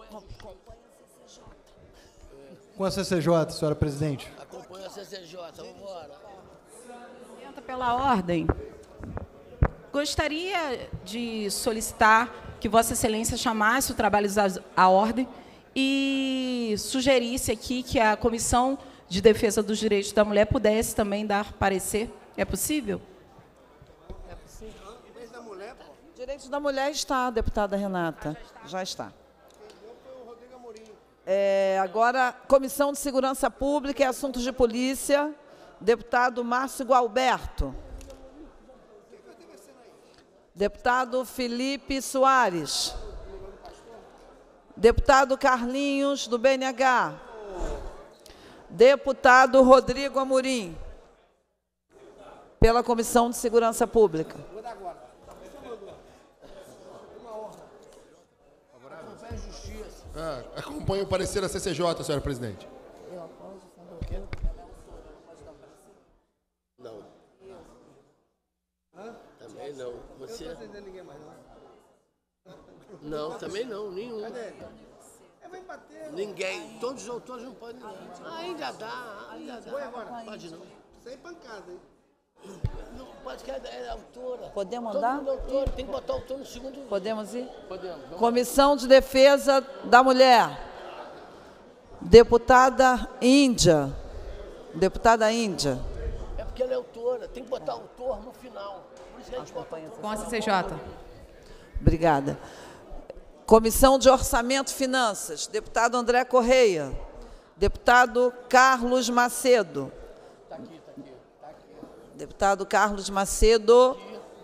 Com a C C J, senhora presidente. Acompanha a C C J, vamos embora. Pela ordem, gostaria de solicitar que Vossa Excelência chamasse o trabalho à ordem e sugerisse aqui que a Comissão de Defesa dos Direitos da Mulher pudesse também dar parecer. É possível? É possível. Direitos da Mulher está, deputada Renata. Já está. É, agora, Comissão de Segurança Pública e Assuntos de Polícia, deputado Márcio Gualberto. Deputado Felipe Soares. Deputado Carlinhos, do B N H. Deputado Rodrigo Amorim. Pela Comissão de Segurança Pública. Ah, acompanha o parecer da C C J, senhora presidente. Não. Também não. Você... Não, também não, nenhum. Ninguém. Todos os autores não podem. Ah, ainda dá, ainda dá. Pode não. Sem pancada, hein? Não, pode que é autora. Podemos Todo andar? mundo é autor, tem que botar o autor no segundo. Podemos ir? Podemos. Vamos. Comissão de Defesa da Mulher. Deputada Índia. Deputada Índia. É porque ela é autora, tem que botar autor no final. Por isso que a gente bota autor. Com a C C J. Obrigada. Comissão de Orçamento e Finanças. Deputado André Correia. Deputado Carlos Macedo. Está aqui, está aqui, tá aqui. Deputado Carlos Macedo.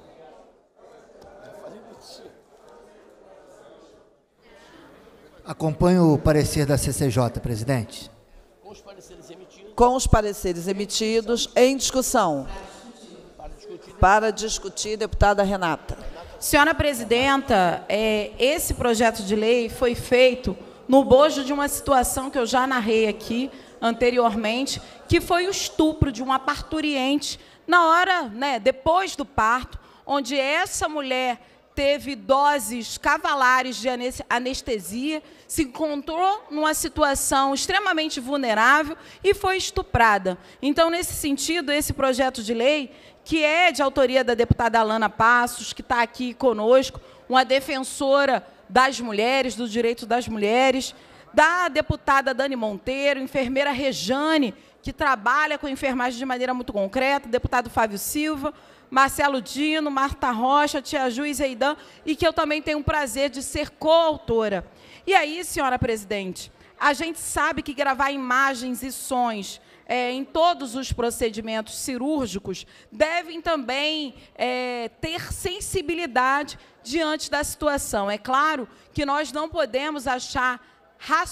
Acompanho o parecer da C C J, presidente. Com os pareceres emitidos. Com os pareceres emitidos, em discussão. Para discutir, Para discutir, deputada Renata. Senhora Presidenta, é, esse projeto de lei foi feito no bojo de uma situação que eu já narrei aqui anteriormente, que foi o estupro de uma parturiente na hora, né, depois do parto, onde essa mulher teve doses cavalares de anestesia, se encontrou numa situação extremamente vulnerável e foi estuprada. Então, nesse sentido, esse projeto de lei, que é de autoria da deputada Alana Passos, que está aqui conosco, uma defensora das mulheres, do direito das mulheres, da deputada Dani Monteiro, enfermeira Rejane, que trabalha com enfermagem de maneira muito concreta, deputado Fábio Silva, Marcelo Dino, Marta Rocha, Tia Ju e Zeidan, e que eu também tenho o prazer de ser coautora. E aí, senhora presidente, a gente sabe que gravar imagens e sons é, em todos os procedimentos cirúrgicos devem também é, ter sensibilidade diante da situação. É claro que nós não podemos achar racio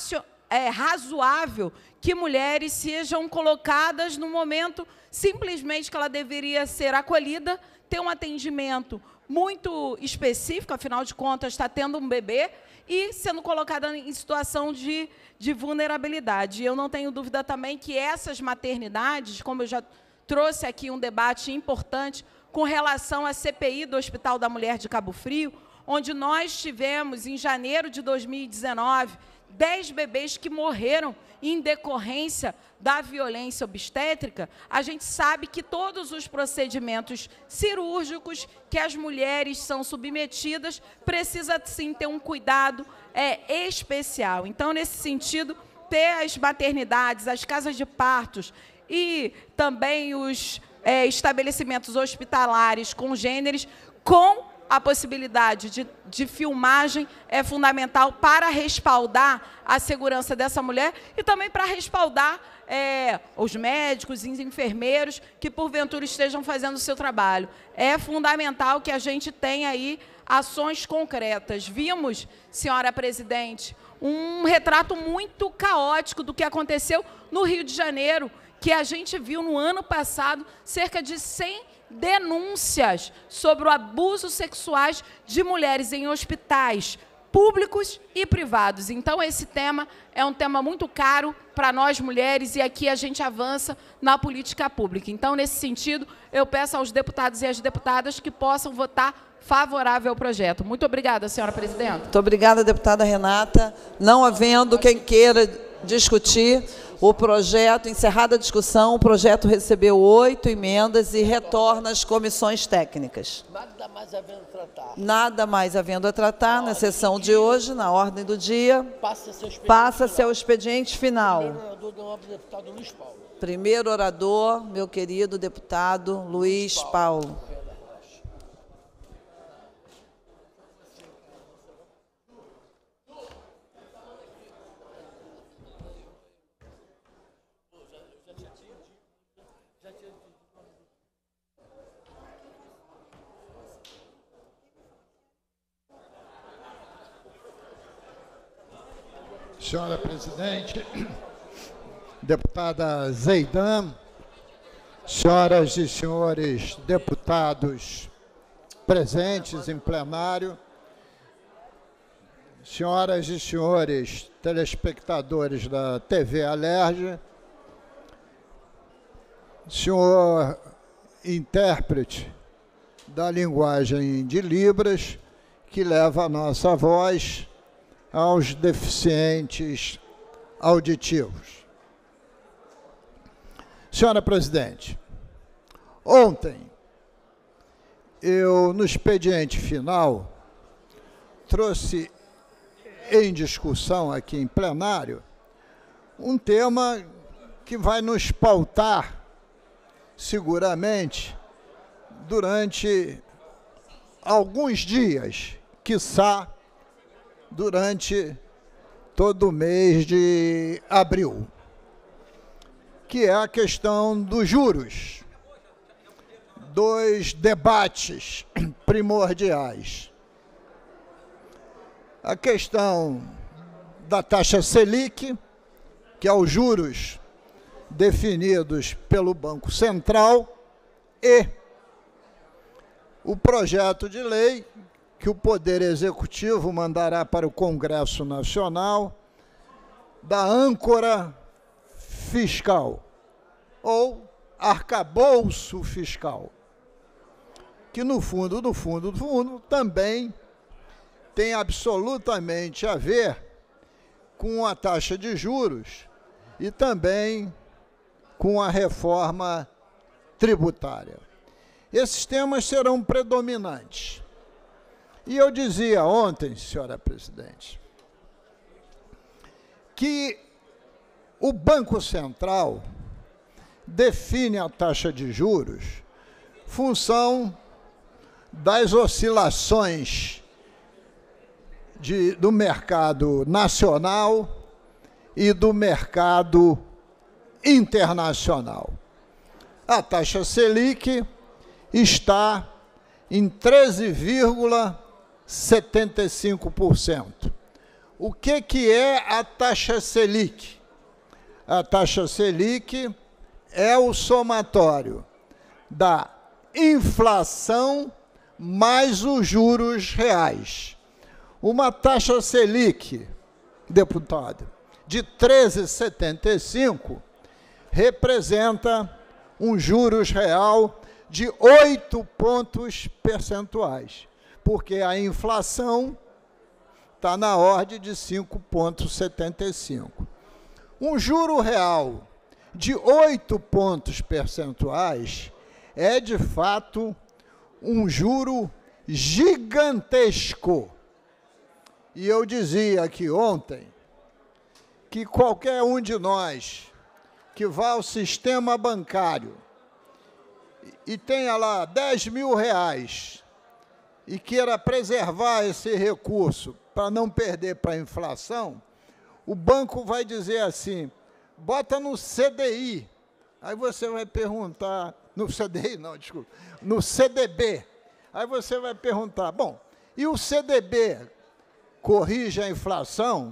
é, razoável que mulheres sejam colocadas no momento simplesmente que ela deveria ser acolhida, ter um atendimento muito específico, afinal de contas, está tendo um bebê, e sendo colocada em situação de, de vulnerabilidade. E eu não tenho dúvida também que essas maternidades, como eu já trouxe aqui um debate importante com relação à C P I do Hospital da Mulher de Cabo Frio, onde nós tivemos, em janeiro de dois mil e dezenove, dez bebês que morreram em decorrência da violência obstétrica, a gente sabe que todos os procedimentos cirúrgicos que as mulheres são submetidas precisa, sim, ter um cuidado é, especial. Então, nesse sentido, ter as maternidades, as casas de partos e também os é, estabelecimentos hospitalares congêneres com a possibilidade de, de filmagem é fundamental para respaldar a segurança dessa mulher e também para respaldar é, os médicos e os enfermeiros que, porventura, estejam fazendo o seu trabalho. É fundamental que a gente tenha aí ações concretas. Vimos, senhora presidente, um retrato muito caótico do que aconteceu no Rio de Janeiro, que a gente viu no ano passado cerca de cem denúncias sobre o abuso sexuais de mulheres em hospitais públicos e privados. Então, esse tema é um tema muito caro para nós mulheres e aqui a gente avança na política pública. Então, nesse sentido, eu peço aos deputados e às deputadas que possam votar favorável ao projeto. Muito obrigada, senhora presidenta. Muito obrigada, deputada Renata. Não havendo quem queira discutir o projeto, encerrada a discussão, o projeto recebeu oito emendas e retorna às comissões técnicas. Nada mais havendo a tratar. Nada mais havendo a tratar na sessão de hoje, na ordem do dia. Passa-se ao expediente final. Primeiro orador, nobre deputado Luiz Paulo. Primeiro orador, meu querido deputado Luiz Paulo. Senhora presidente, deputada Zeidan, senhoras e senhores deputados presentes em plenário, senhoras e senhores telespectadores da T V Alerj, senhor intérprete da linguagem de Libras, que leva a nossa voz aos deficientes auditivos. Senhora presidente, ontem eu, no expediente final, trouxe em discussão aqui em plenário um tema que vai nos pautar seguramente durante alguns dias, quiçá durante todo o mês de abril, que é a questão dos juros, dois debates primordiais. A questão da taxa Selic, que é os juros definidos pelo Banco Central, e o projeto de lei que o Poder Executivo mandará para o Congresso Nacional da âncora fiscal, ou arcabouço fiscal, que no fundo, no fundo, no fundo, também tem absolutamente a ver com a taxa de juros e também com a reforma tributária. Esses temas serão predominantes. E eu dizia ontem, senhora presidente, que o Banco Central define a taxa de juros função das oscilações de, do mercado nacional e do mercado internacional. A taxa Selic está em treze vírgula setenta e cinco por cento, O que, que é a taxa Selic? A taxa Selic é o somatório da inflação mais os juros reais. Uma taxa Selic, deputado, de treze vírgula setenta e cinco representa um juros real de oito pontos percentuais, porque a inflação está na ordem de cinco vírgula setenta e cinco. Um juro real de oito pontos percentuais é, de fato, um juro gigantesco. E eu dizia aqui ontem que qualquer um de nós que vá ao sistema bancário e tenha lá dez mil reais e queira preservar esse recurso para não perder para a inflação, o banco vai dizer assim, bota no C D I. Aí você vai perguntar, no C D I não, desculpa, no C D B. Aí você vai perguntar, bom, e o C D B corrige a inflação?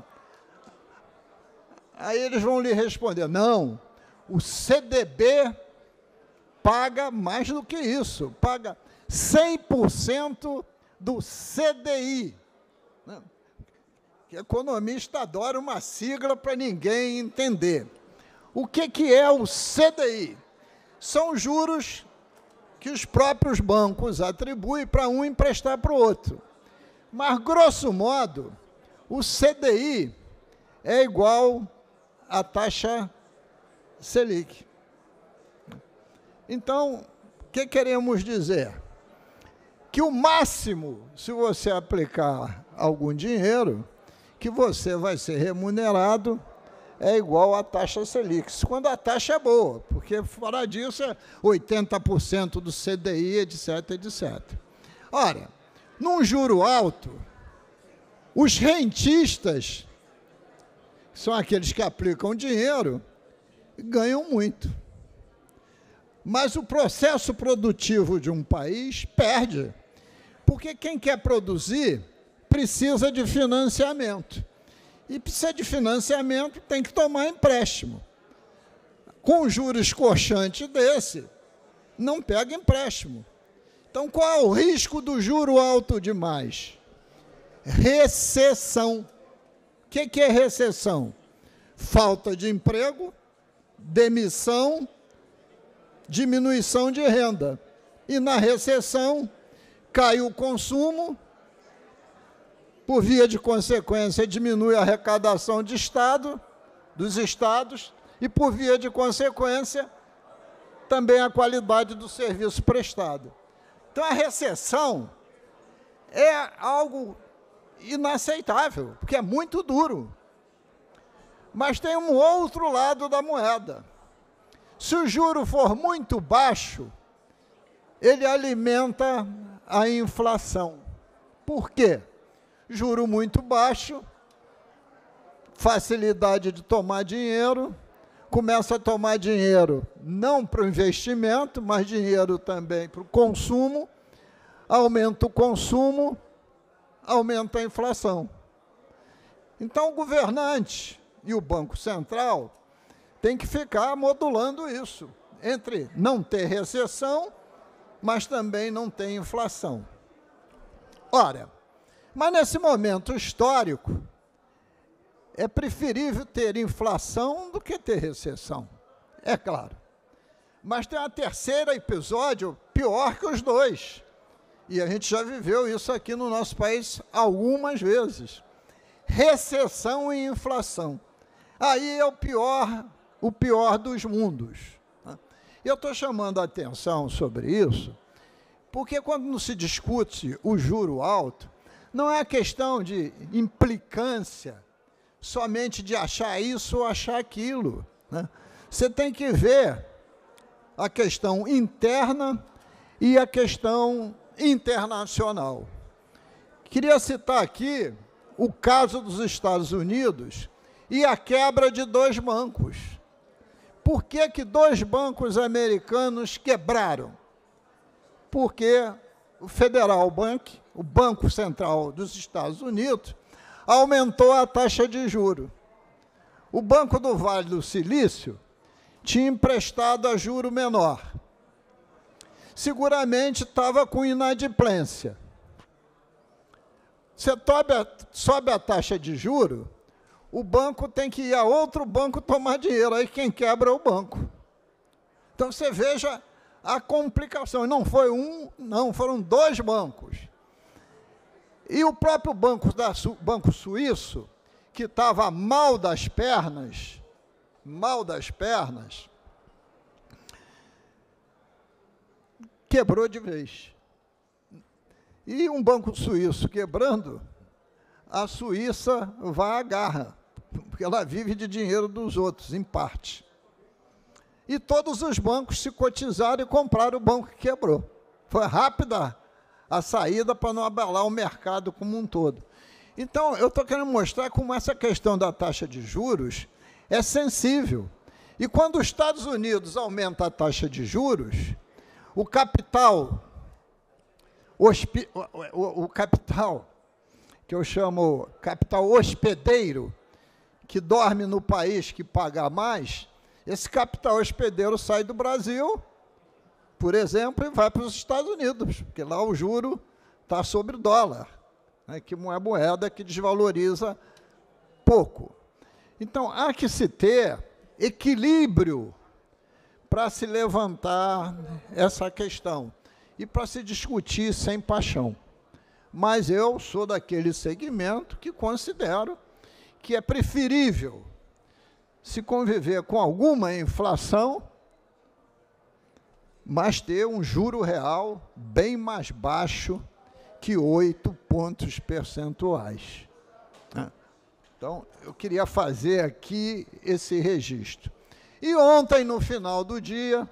Aí eles vão lhe responder, não, o C D B paga mais do que isso, paga cem por cento do C D I. Que economista adora uma sigla para ninguém entender. O que, que é o C D I? São juros que os próprios bancos atribuem para um emprestar para o outro. Mas, grosso modo, o C D I é igual à taxa Selic. Então, o que queremos dizer? Que o máximo, se você aplicar algum dinheiro, que você vai ser remunerado é igual à taxa Selic, quando a taxa é boa, porque fora disso é oitenta por cento do C D I, etc, etcétera. Ora, num juro alto, os rentistas, que são aqueles que aplicam dinheiro, ganham muito. Mas o processo produtivo de um país perde, porque quem quer produzir precisa de financiamento. E precisa de financiamento, tem que tomar empréstimo. Com juros coxante desse, não pega empréstimo. Então, qual é o risco do juro alto demais? Recessão. O que, que é recessão? Falta de emprego, demissão, diminuição de renda. E na recessão, cai o consumo, por via de consequência, diminui a arrecadação de Estado, dos estados, e por via de consequência, também a qualidade do serviço prestado. Então, a recessão é algo inaceitável, porque é muito duro. Mas tem um outro lado da moeda. Se o juro for muito baixo, ele alimenta a inflação. Por quê? Juro muito baixo, facilidade de tomar dinheiro, começa a tomar dinheiro não para o investimento, mas dinheiro também para o consumo, aumenta o consumo, aumenta a inflação. Então, o governante e o Banco Central têm que ficar modulando isso, entre não ter recessão, mas também não ter inflação. Ora, mas nesse momento histórico, é preferível ter inflação do que ter recessão, é claro. Mas tem um terceiro episódio pior que os dois, e a gente já viveu isso aqui no nosso país algumas vezes. Recessão e inflação. Aí é o pior, o pior dos mundos. Eu estou chamando a atenção sobre isso, porque quando não se discute o juro alto, não é questão de implicância, somente de achar isso ou achar aquilo, né? Você tem que ver a questão interna e a questão internacional. Queria citar aqui o caso dos Estados Unidos e a quebra de dois bancos. Por que que dois bancos americanos quebraram? Porque o Federal Bank, o Banco Central dos Estados Unidos, aumentou a taxa de juro. O Banco do Vale do Silício tinha emprestado a juro menor. Seguramente estava com inadimplência. Você sobe a, sobe a taxa de juro, o banco tem que ir a outro banco tomar dinheiro, aí quem quebra é o banco. Então, você veja a complicação. E não foi um, não, foram dois bancos. E o próprio banco, da, banco suíço, que estava mal das pernas, mal das pernas, quebrou de vez. E um banco suíço quebrando, a Suíça vai à garra, porque ela vive de dinheiro dos outros, em parte. E todos os bancos se cotizaram e compraram o banco que quebrou. Foi rápida a saída para não abalar o mercado como um todo. Então, eu estou querendo mostrar como essa questão da taxa de juros é sensível. E quando os Estados Unidos aumenta a taxa de juros, o capital, o, o, o capital, que eu chamo capital hospedeiro, que dorme no país que paga mais, esse capital hospedeiro sai do Brasil, por exemplo, e vai para os Estados Unidos, porque lá o juro está sobre o dólar, né, que é uma moeda que desvaloriza pouco. Então, há que se ter equilíbrio para se levantar essa questão e para se discutir sem paixão. Mas eu sou daquele segmento que considero que é preferível se conviver com alguma inflação, mas ter um juro real bem mais baixo que oito pontos percentuais. Então, eu queria fazer aqui esse registro. E ontem, no final do dia,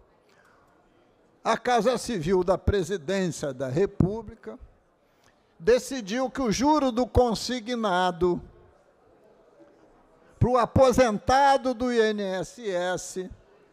a Casa Civil da Presidência da República decidiu que o juro do consignado para o aposentado do I N S S,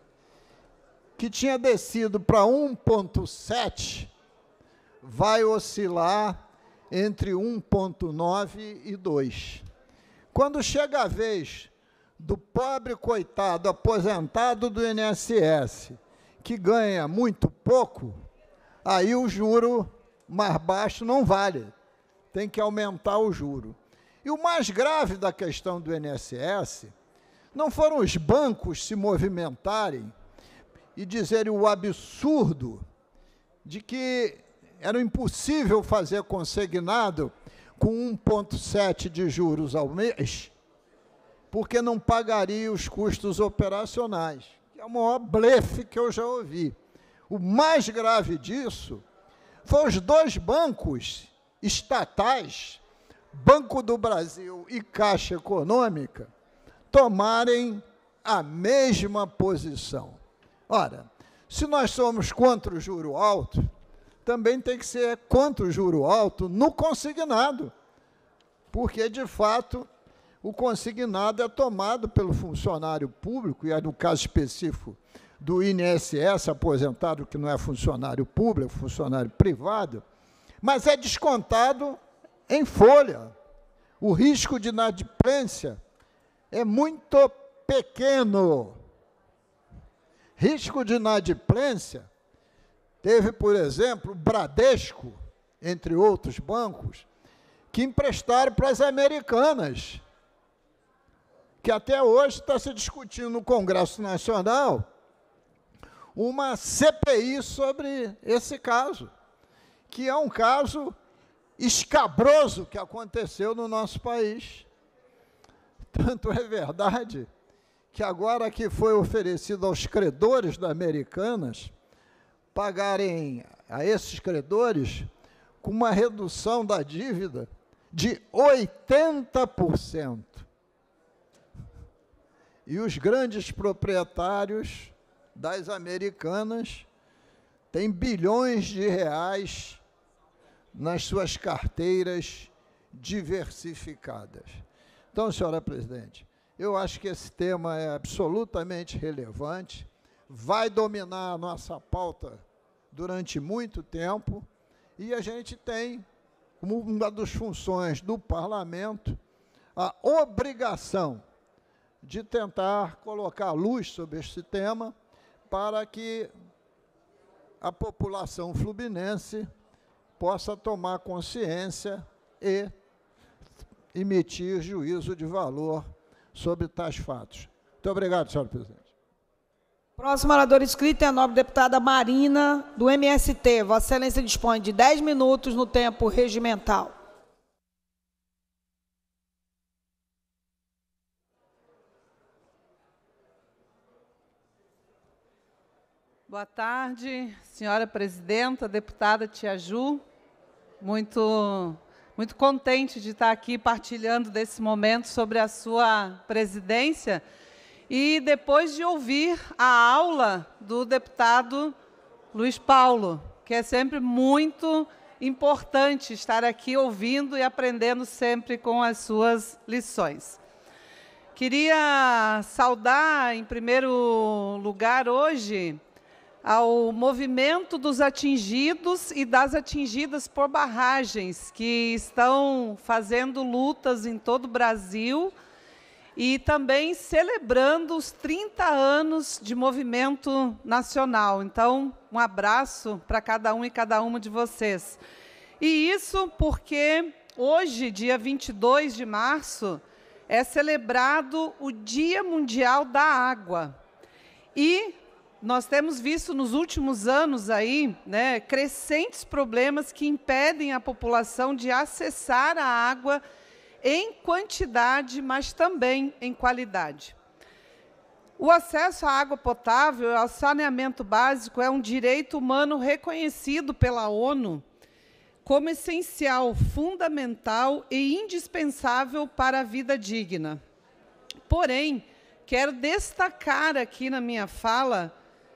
que tinha descido para um vírgula sete, vai oscilar entre um vírgula nove e dois. Quando chega a vez do pobre coitado aposentado do I N S S, que ganha muito pouco, aí o juro mais baixo não vale, tem que aumentar o juro. E o mais grave da questão do I N S S não foram os bancos se movimentarem e dizerem o absurdo de que era impossível fazer consignado com um vírgula sete de juros ao mês, porque não pagaria os custos operacionais, que é o maior blefe que eu já ouvi. O mais grave disso foram os dois bancos estatais, Banco do Brasil e Caixa Econômica, tomarem a mesma posição. Ora, se nós somos contra o juro alto, também tem que ser contra o juro alto no consignado, porque, de fato, o consignado é tomado pelo funcionário público, e no caso específico do I N S S, aposentado que não é funcionário público, é funcionário privado, mas é descontado em folha. O risco de inadimplência é muito pequeno. Risco de inadimplência, teve, por exemplo, o Bradesco, entre outros bancos, que emprestaram para as americanas, que até hoje está se discutindo no Congresso Nacional uma C P I sobre esse caso, que é um caso escabroso que aconteceu no nosso país. Tanto é verdade que agora que foi oferecido aos credores da Americanas pagarem a esses credores com uma redução da dívida de oitenta por cento. E os grandes proprietários das Americanas têm bilhões de reais nas suas carteiras diversificadas. Então, senhora presidente, eu acho que esse tema é absolutamente relevante, vai dominar a nossa pauta durante muito tempo, e a gente tem como uma das funções do parlamento, a obrigação de tentar colocar luz sobre este tema para que a população fluminense possa tomar consciência e emitir juízo de valor sobre tais fatos. Muito obrigado, senhora presidente. Próxima oradora inscrita é a nobre deputada Marina, do M S T. Vossa Excelência dispõe de dez minutos no tempo regimental. Boa tarde, senhora presidenta, deputada Tia Ju. Muito, muito contente de estar aqui partilhando desse momento sobre a sua presidência. E depois de ouvir a aula do deputado Luiz Paulo, que é sempre muito importante estar aqui ouvindo e aprendendo sempre com as suas lições. Queria saudar, em primeiro lugar, hoje, ao movimento dos atingidos e das atingidas por barragens, que estão fazendo lutas em todo o Brasil, e também celebrando os trinta anos de movimento nacional. Então, um abraço para cada um e cada uma de vocês. E isso porque hoje, dia vinte e dois de março, é celebrado o Dia Mundial da Água. E nós temos visto nos últimos anos aí, né, crescentes problemas que impedem a população de acessar a água em quantidade, mas também em qualidade. O acesso à água potável, ao saneamento básico, é um direito humano reconhecido pela ONU como essencial, fundamental e indispensável para a vida digna. Porém, quero destacar aqui na minha fala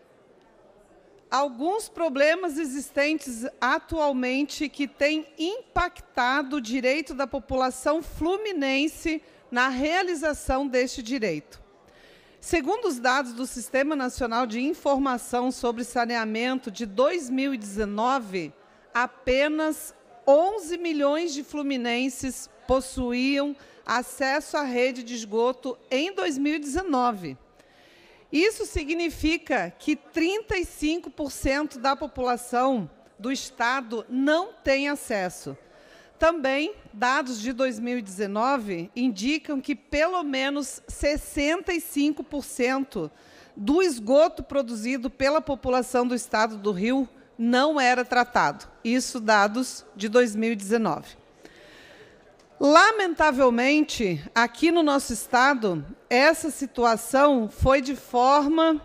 alguns problemas existentes atualmente que têm impactado o direito da população fluminense na realização deste direito. Segundo os dados do Sistema Nacional de Informação sobre Saneamento de dois mil e dezenove, apenas onze milhões de fluminenses possuíam acesso à rede de esgoto em dois mil e dezenove. Isso significa que trinta e cinco por cento da população do Estado não tem acesso. Também, dados de dois mil e dezenove indicam que pelo menos sessenta e cinco por cento do esgoto produzido pela população do Estado do Rio não era tratado. Isso dados de dois mil e dezenove. Lamentavelmente, aqui no nosso estado, essa situação foi de forma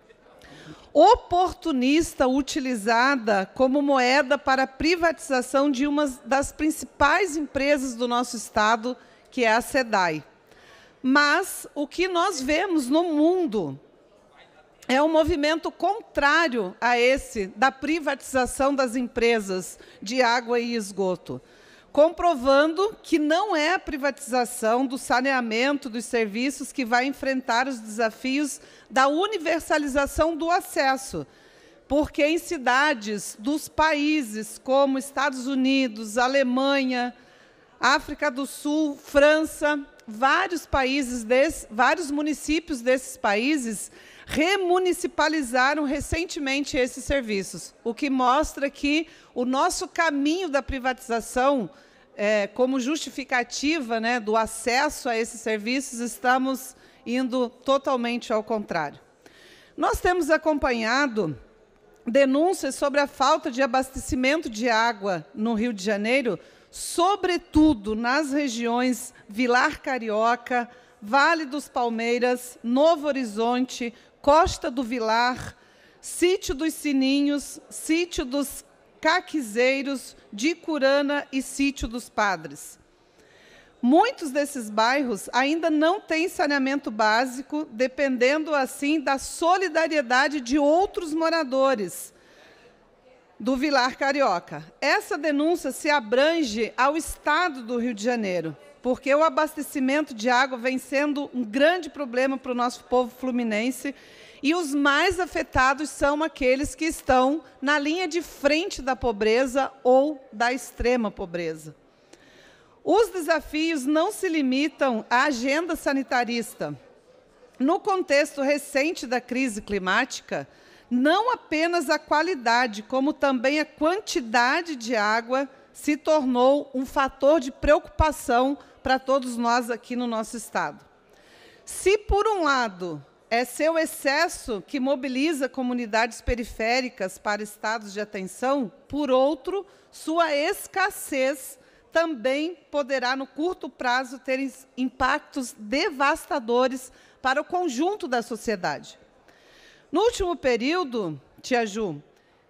oportunista utilizada como moeda para a privatização de uma das principais empresas do nosso estado, que é a SEDAI. Mas o que nós vemos no mundo é um movimento contrário a esse da privatização das empresas de água e esgoto, comprovando que não é a privatização do saneamento dos serviços que vai enfrentar os desafios da universalização do acesso, porque em cidades dos países como Estados Unidos, Alemanha, África do Sul, França, vários países desse, vários municípios desses países remunicipalizaram recentemente esses serviços, o que mostra que o nosso caminho da privatização, é, como justificativa, né, do acesso a esses serviços, estamos indo totalmente ao contrário. Nós temos acompanhado denúncias sobre a falta de abastecimento de água no Rio de Janeiro, sobretudo nas regiões Vilar Carioca, Vale dos Palmeiras, Novo Horizonte, Costa do Vilar, Sítio dos Sininhos, Sítio dos Caquizeiros, Dicurana e Sítio dos Padres. Muitos desses bairros ainda não têm saneamento básico, dependendo, assim, da solidariedade de outros moradores do Vilar Carioca. Essa denúncia se abrange ao Estado do Rio de Janeiro, porque o abastecimento de água vem sendo um grande problema para o nosso povo fluminense, e os mais afetados são aqueles que estão na linha de frente da pobreza ou da extrema pobreza. Os desafios não se limitam à agenda sanitarista. No contexto recente da crise climática, não apenas a qualidade, como também a quantidade de água se tornou um fator de preocupação para todos nós aqui no nosso estado. Se, por um lado, é seu excesso que mobiliza comunidades periféricas para estados de atenção, por outro, sua escassez também poderá, no curto prazo, ter impactos devastadores para o conjunto da sociedade. No último período, Tia Ju,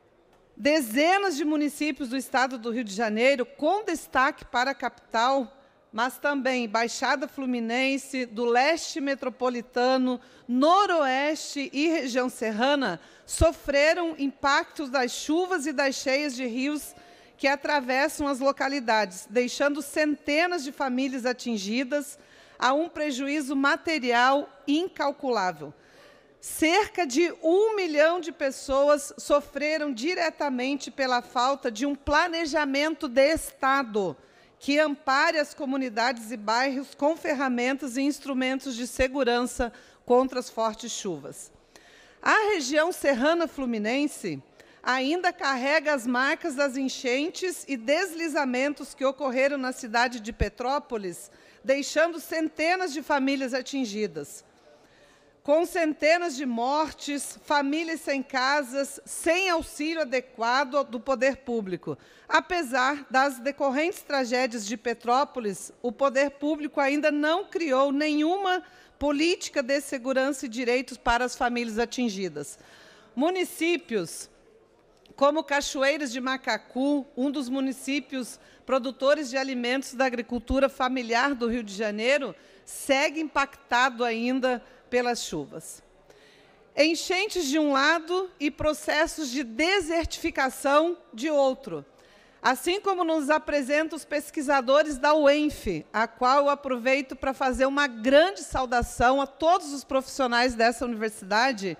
dezenas de municípios do estado do Rio de Janeiro, com destaque para a capital, mas também Baixada Fluminense, do leste metropolitano, noroeste e região serrana, sofreram impactos das chuvas e das cheias de rios que atravessam as localidades, deixando centenas de famílias atingidas, a um prejuízo material incalculável. Cerca de um milhão de pessoas sofreram diretamente pela falta de um planejamento de Estado que ampare as comunidades e bairros com ferramentas e instrumentos de segurança contra as fortes chuvas. A região serrana fluminense ainda carrega as marcas das enchentes e deslizamentos que ocorreram na cidade de Petrópolis, deixando centenas de famílias atingidas. Com centenas de mortes, famílias sem casas, sem auxílio adequado do poder público. Apesar das decorrentes tragédias de Petrópolis, o poder público ainda não criou nenhuma política de segurança e direitos para as famílias atingidas. Municípios como Cachoeiras de Macacu, um dos municípios produtores de alimentos da agricultura familiar do Rio de Janeiro, segue impactado ainda pelas chuvas. Enchentes de um lado e processos de desertificação de outro. Assim como nos apresentam os pesquisadores da U E N F, a qual eu aproveito para fazer uma grande saudação a todos os profissionais dessa universidade,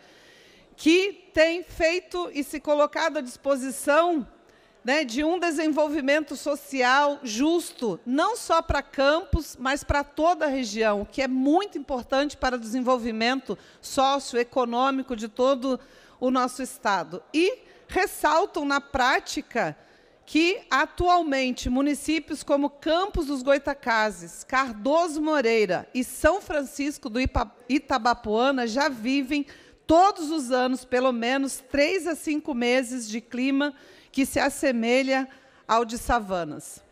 que tem feito e se colocado à disposição, né, de um desenvolvimento social justo, não só para Campos, mas para toda a região, que é muito importante para o desenvolvimento socioeconômico de todo o nosso estado. E ressaltam na prática que, atualmente, municípios como Campos dos Goitacazes, Cardoso Moreira e São Francisco do Itabapoana já vivem todos os anos, pelo menos três a cinco meses de clima que se assemelha ao de savanas.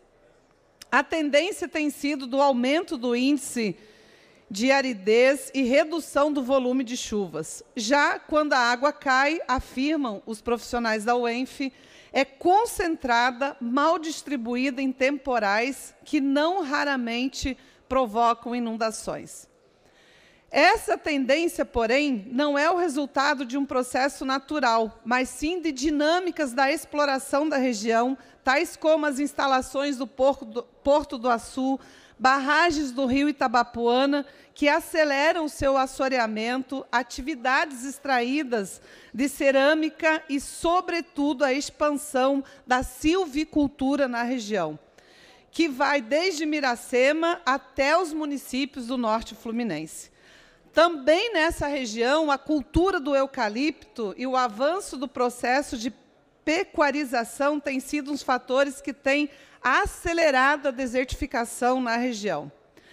A tendência tem sido do aumento do índice de aridez e redução do volume de chuvas. Já quando a água cai, afirmam os profissionais da U E N F, é concentrada, mal distribuída em temporais que não raramente provocam inundações. Essa tendência, porém, não é o resultado de um processo natural, mas sim de dinâmicas da exploração da região, tais como as instalações do Porto do Açu, barragens do rio Itabapoana, que aceleram o seu assoreamento, atividades extraídas de cerâmica e, sobretudo, a expansão da silvicultura na região, que vai desde Miracema até os municípios do norte fluminense. Também nessa região, a cultura do eucalipto e o avanço do processo de pecuarização têm sido uns fatores que têm acelerado a desertificação na região.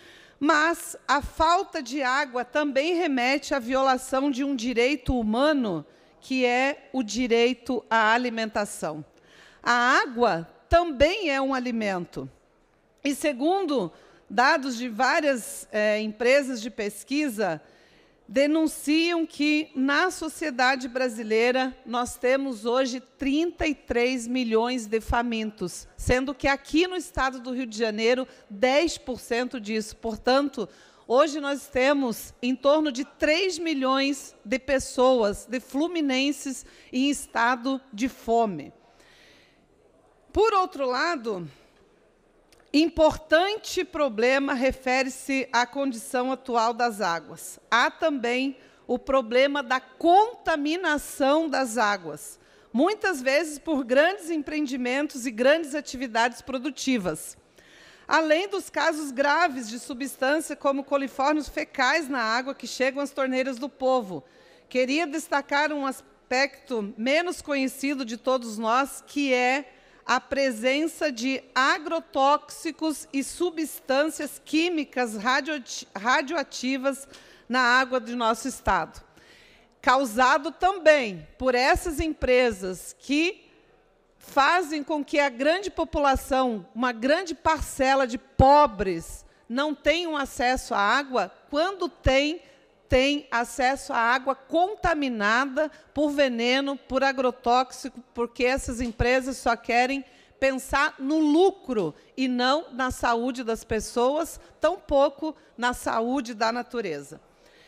Mas a falta de água também remete à violação de um direito humano, que é o direito à alimentação. A água também é um alimento. E, segundo dados de várias é, empresas de pesquisa, denunciam que, na sociedade brasileira, nós temos hoje trinta e três milhões de famintos, sendo que aqui no estado do Rio de Janeiro, dez por cento disso. Portanto, hoje nós temos em torno de três milhões de pessoas, de fluminenses, em estado de fome. Por outro lado, Importante problema refere-se à condição atual das águas. Há também o problema da contaminação das águas, muitas vezes por grandes empreendimentos e grandes atividades produtivas. Além dos casos graves de substância como coliformes fecais na água que chegam às torneiras do povo. Queria destacar um aspecto menos conhecido de todos nós, que é a presença de agrotóxicos e substâncias químicas radioativas na água do nosso estado, causado também por essas empresas que fazem com que a grande população, uma grande parcela de pobres, não tenham acesso à água, quando tem, tem acesso à água contaminada por veneno, por agrotóxico, porque essas empresas só querem pensar no lucro e não na saúde das pessoas, tampouco na saúde da natureza.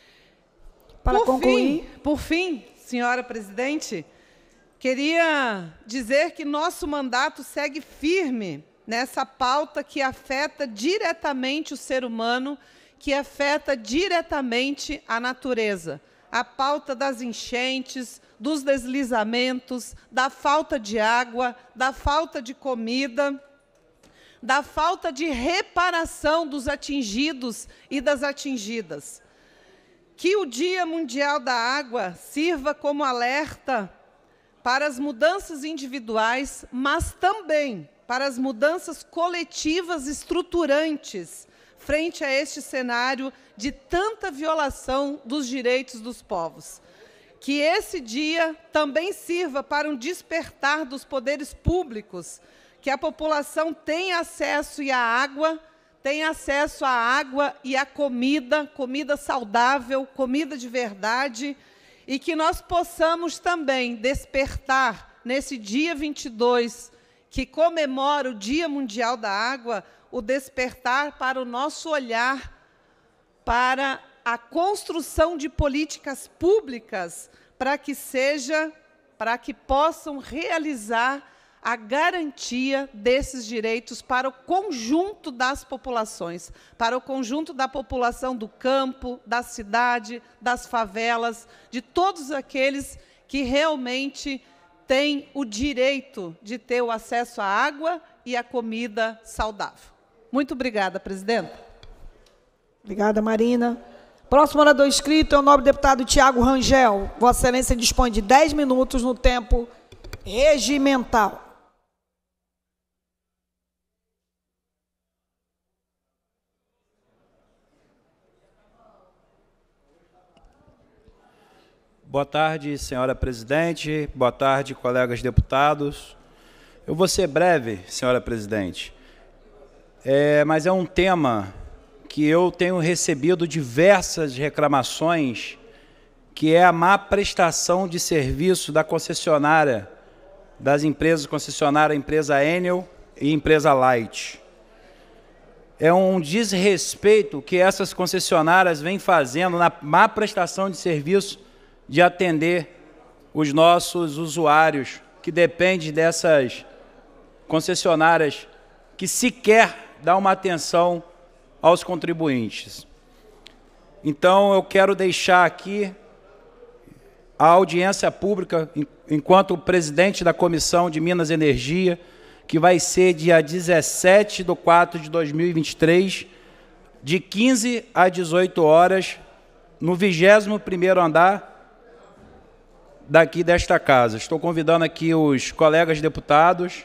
Para por concluir... Fim, por fim, senhora presidente, queria dizer que nosso mandato segue firme nessa pauta que afeta diretamente o ser humano, que afeta diretamente a natureza. A pauta das enchentes, dos deslizamentos, da falta de água, da falta de comida, da falta de reparação dos atingidos e das atingidas. Que o Dia Mundial da Água sirva como alerta para as mudanças individuais, mas também para as mudanças coletivas estruturantes frente a este cenário de tanta violação dos direitos dos povos. Que esse dia também sirva para um despertar dos poderes públicos, que a população tenha acesso à água, tenha acesso à água e à comida, comida saudável, comida de verdade, e que nós possamos também despertar, nesse dia vinte e dois, que comemora o Dia Mundial da Água, o despertar para o nosso olhar para a construção de políticas públicas para que seja, para que possam realizar a garantia desses direitos para o conjunto das populações, para o conjunto da população do campo, da cidade, das favelas, de todos aqueles que realmente têm o direito de ter o acesso à água e à comida saudável. Muito obrigada, presidenta. Obrigada, Marina. Próximo orador inscrito é o nobre deputado Tiago Rangel. Vossa Excelência dispõe de dez minutos no tempo regimental. Boa tarde, senhora presidente. Boa tarde, colegas deputados. Eu vou ser breve, senhora presidente, é, mas é um tema que eu tenho recebido diversas reclamações, que é a má prestação de serviço da concessionária, das empresas concessionárias, a empresa Enel e a empresa Light. É um desrespeito que essas concessionárias vêm fazendo na má prestação de serviço de atender os nossos usuários, que dependem dessas concessionárias que sequer dão uma atenção aos contribuintes. Então, eu quero deixar aqui a audiência pública, enquanto presidente da Comissão de Minas e Energia, que vai ser dia dezessete de quatro de dois mil e vinte e três, de quinze às dezoito horas, no vigésimo primeiro andar daqui desta casa. Estou convidando aqui os colegas deputados.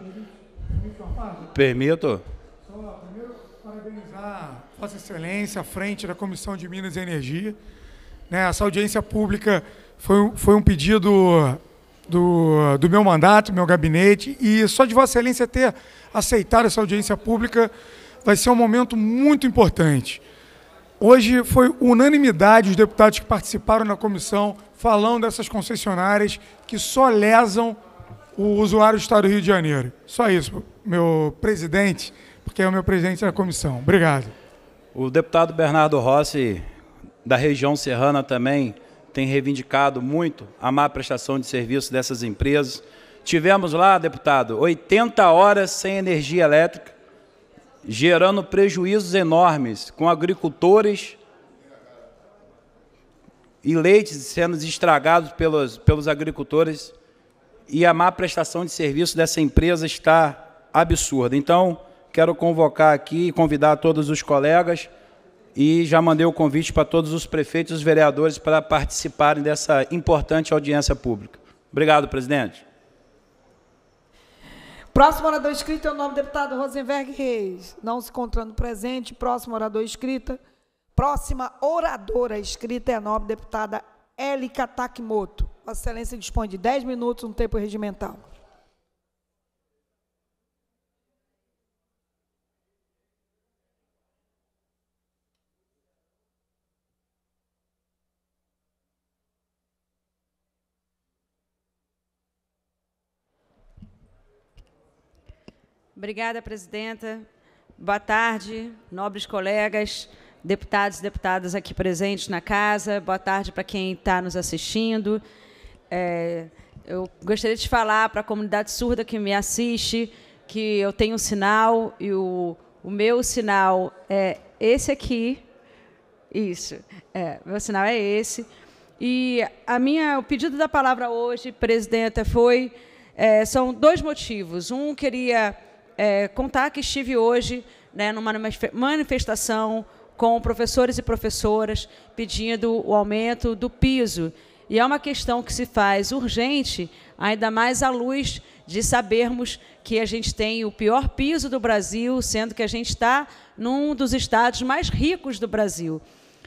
Permito? Só, primeiro, parabenizar Vossa Excelência à frente da Comissão de Minas e Energia. Né, essa audiência pública foi, foi um pedido do, do meu mandato, meu gabinete, e só de Vossa Excelência ter aceitado essa audiência pública vai ser um momento muito importante. Hoje foi unanimidade os deputados que participaram na comissão falando dessas concessionárias que só lesam o usuário do Estado do Rio de Janeiro. Só isso, meu presidente, porque é o meu presidente da comissão. Obrigado. O deputado Bernardo Rossi, da região serrana, também tem reivindicado muito a má prestação de serviço dessas empresas. Tivemos lá, deputado, oitenta horas sem energia elétrica gerando prejuízos enormes com agricultores e leites sendo estragados pelos, pelos agricultores, e a má prestação de serviço dessa empresa está absurda. Então, quero convocar aqui e convidar todos os colegas, e já mandei o convite para todos os prefeitos e os vereadores para participarem dessa importante audiência pública. Obrigado, presidente. Próximo orador inscrito é o nome do deputado Rosenberg Reis. Não se encontrando presente. Próximo orador inscrita. Próxima oradora inscrita é a nobre deputada Élica Takimoto. Vossa Excelência dispõe de dez minutos no tempo regimental. Obrigada, presidenta. Boa tarde, nobres colegas, deputados e deputadas aqui presentes na casa. Boa tarde para quem está nos assistindo. É, eu gostaria de falar para a comunidade surda que me assiste que eu tenho um sinal, e o, o meu sinal é esse aqui. Isso, é, meu sinal é esse. E a minha, o pedido da palavra hoje, presidenta, foi... É, são dois motivos. Um, queria... É, contar que estive hoje, né, numa manifestação com professores e professoras pedindo o aumento do piso. E é uma questão que se faz urgente, ainda mais à luz de sabermos que a gente tem o pior piso do Brasil, sendo que a gente está num dos estados mais ricos do Brasil.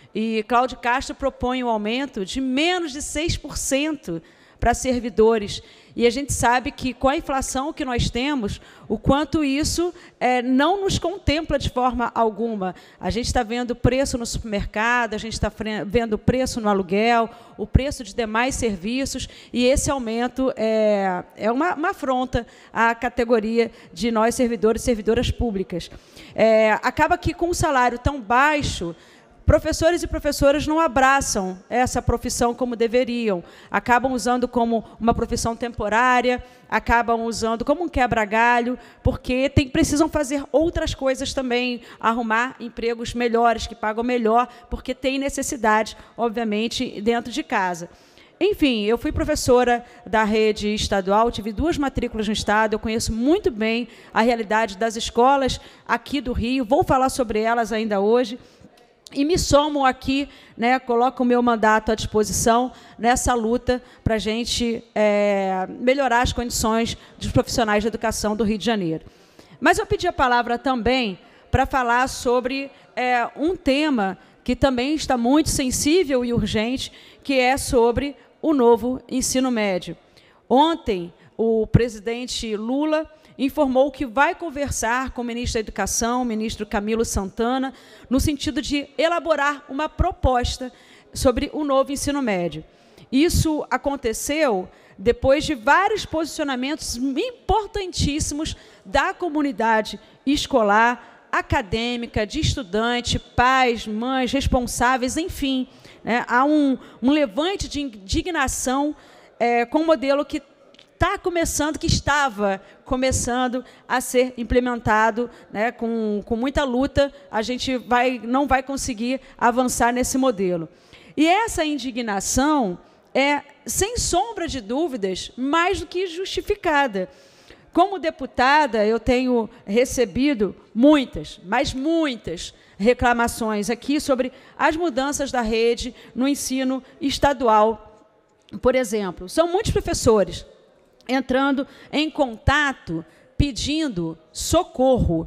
E Cláudio Castro propõe um aumento de menos de seis por cento para servidores. E a gente sabe que, com a inflação que nós temos, o quanto isso é, não nos contempla de forma alguma. A gente está vendo preço no supermercado, a gente está vendo preço no aluguel, o preço de demais serviços, e esse aumento é, é uma, uma afronta à categoria de nós, servidores e servidoras públicas. É, acaba que, com um salário tão baixo, professores e professoras não abraçam essa profissão como deveriam, acabam usando como uma profissão temporária, acabam usando como um quebra-galho, porque tem, precisam fazer outras coisas também, arrumar empregos melhores, que pagam melhor, porque tem necessidade, obviamente, dentro de casa. Enfim, eu fui professora da rede estadual, tive duas matrículas no estado, eu conheço muito bem a realidade das escolas aqui do Rio, vou falar sobre elas ainda hoje. E me somo aqui, né, coloco o meu mandato à disposição nessa luta para a gente é, melhorar as condições dos profissionais de educação do Rio de Janeiro. Mas eu pedi a palavra também para falar sobre é, um tema que também está muito sensível e urgente, que é sobre o novo ensino médio. Ontem, o presidente Lula informou que vai conversar com o ministro da Educação, o ministro Camilo Santana, no sentido de elaborar uma proposta sobre o novo ensino médio. Isso aconteceu depois de vários posicionamentos importantíssimos da comunidade escolar, acadêmica, de estudante, pais, mães, responsáveis, enfim. Né, há um, um levante de indignação é, com o modelo que está começando, que estava começando a ser implementado, né, com, com muita luta, a gente vai, não vai conseguir avançar nesse modelo. E essa indignação é, sem sombra de dúvidas, mais do que justificada. Como deputada, eu tenho recebido muitas, mas muitas, reclamações aqui sobre as mudanças da rede no ensino estadual. Por exemplo, são muitos professores entrando em contato, pedindo socorro,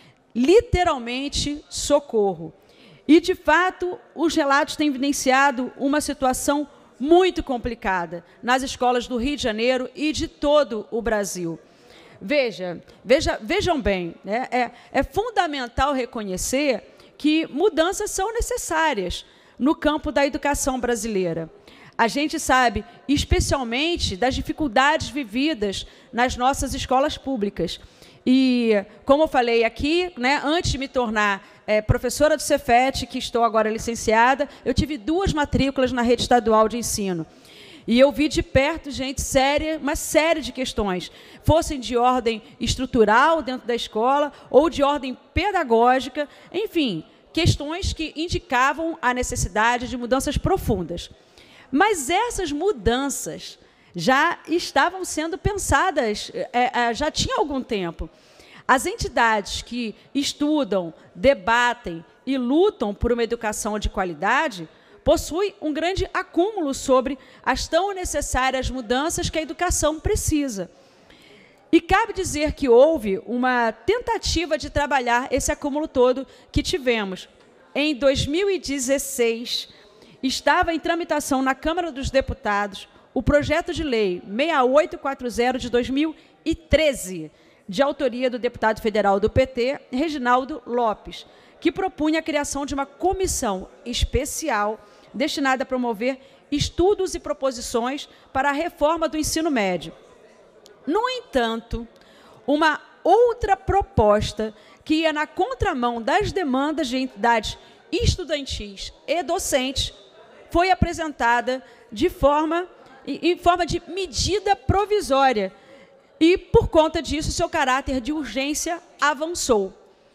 literalmente socorro. E, de fato, os relatos têm evidenciado uma situação muito complicada nas escolas do Rio de Janeiro e de todo o Brasil. Veja, veja, vejam bem, né? é, é fundamental reconhecer que mudanças são necessárias no campo da educação brasileira. A gente sabe, especialmente, das dificuldades vividas nas nossas escolas públicas. E, como eu falei aqui, né, antes de me tornar é, professora do Cefet, que estou agora licenciada, eu tive duas matrículas na rede estadual de ensino. E eu vi de perto, gente, séria, uma série de questões, fossem de ordem estrutural dentro da escola ou de ordem pedagógica, enfim, questões que indicavam a necessidade de mudanças profundas. Mas essas mudanças já estavam sendo pensadas, é, é, já tinha algum tempo. As entidades que estudam, debatem e lutam por uma educação de qualidade possui um grande acúmulo sobre as tão necessárias mudanças que a educação precisa. E cabe dizer que houve uma tentativa de trabalhar esse acúmulo todo que tivemos. Em dois mil e dezesseis, estava em tramitação na Câmara dos Deputados o projeto de lei seis oito quatro zero de dois mil e treze, de autoria do deputado federal do P T, Reginaldo Lopes, que propunha a criação de uma comissão especial destinada a promover estudos e proposições para a reforma do ensino médio. No entanto, uma outra proposta que ia na contramão das demandas de entidades estudantis e docentes foi apresentada de forma, em forma de medida provisória e, por conta disso, seu caráter de urgência avançou.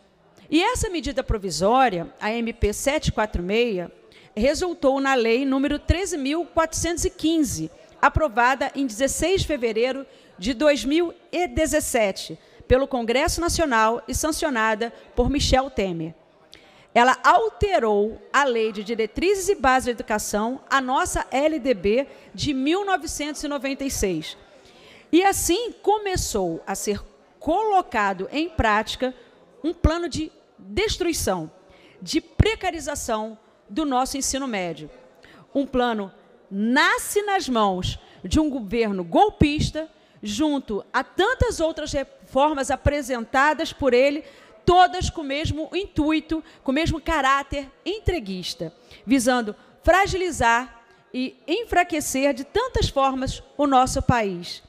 E essa medida provisória, a M P setecentos e quarenta e seis, resultou na Lei número treze mil quatrocentos e quinze, aprovada em dezesseis de fevereiro de dois mil e dezessete, pelo Congresso Nacional e sancionada por Michel Temer. Ela alterou a Lei de Diretrizes e Bases da Educação, a nossa L D B de mil novecentos e noventa e seis. E assim começou a ser colocado em prática um plano de destruição, de precarização do nosso ensino médio. Um plano nasce nas mãos de um governo golpista, junto a tantas outras reformas apresentadas por ele, todas com o mesmo intuito, com o mesmo caráter entreguista, visando fragilizar e enfraquecer de tantas formas o nosso país.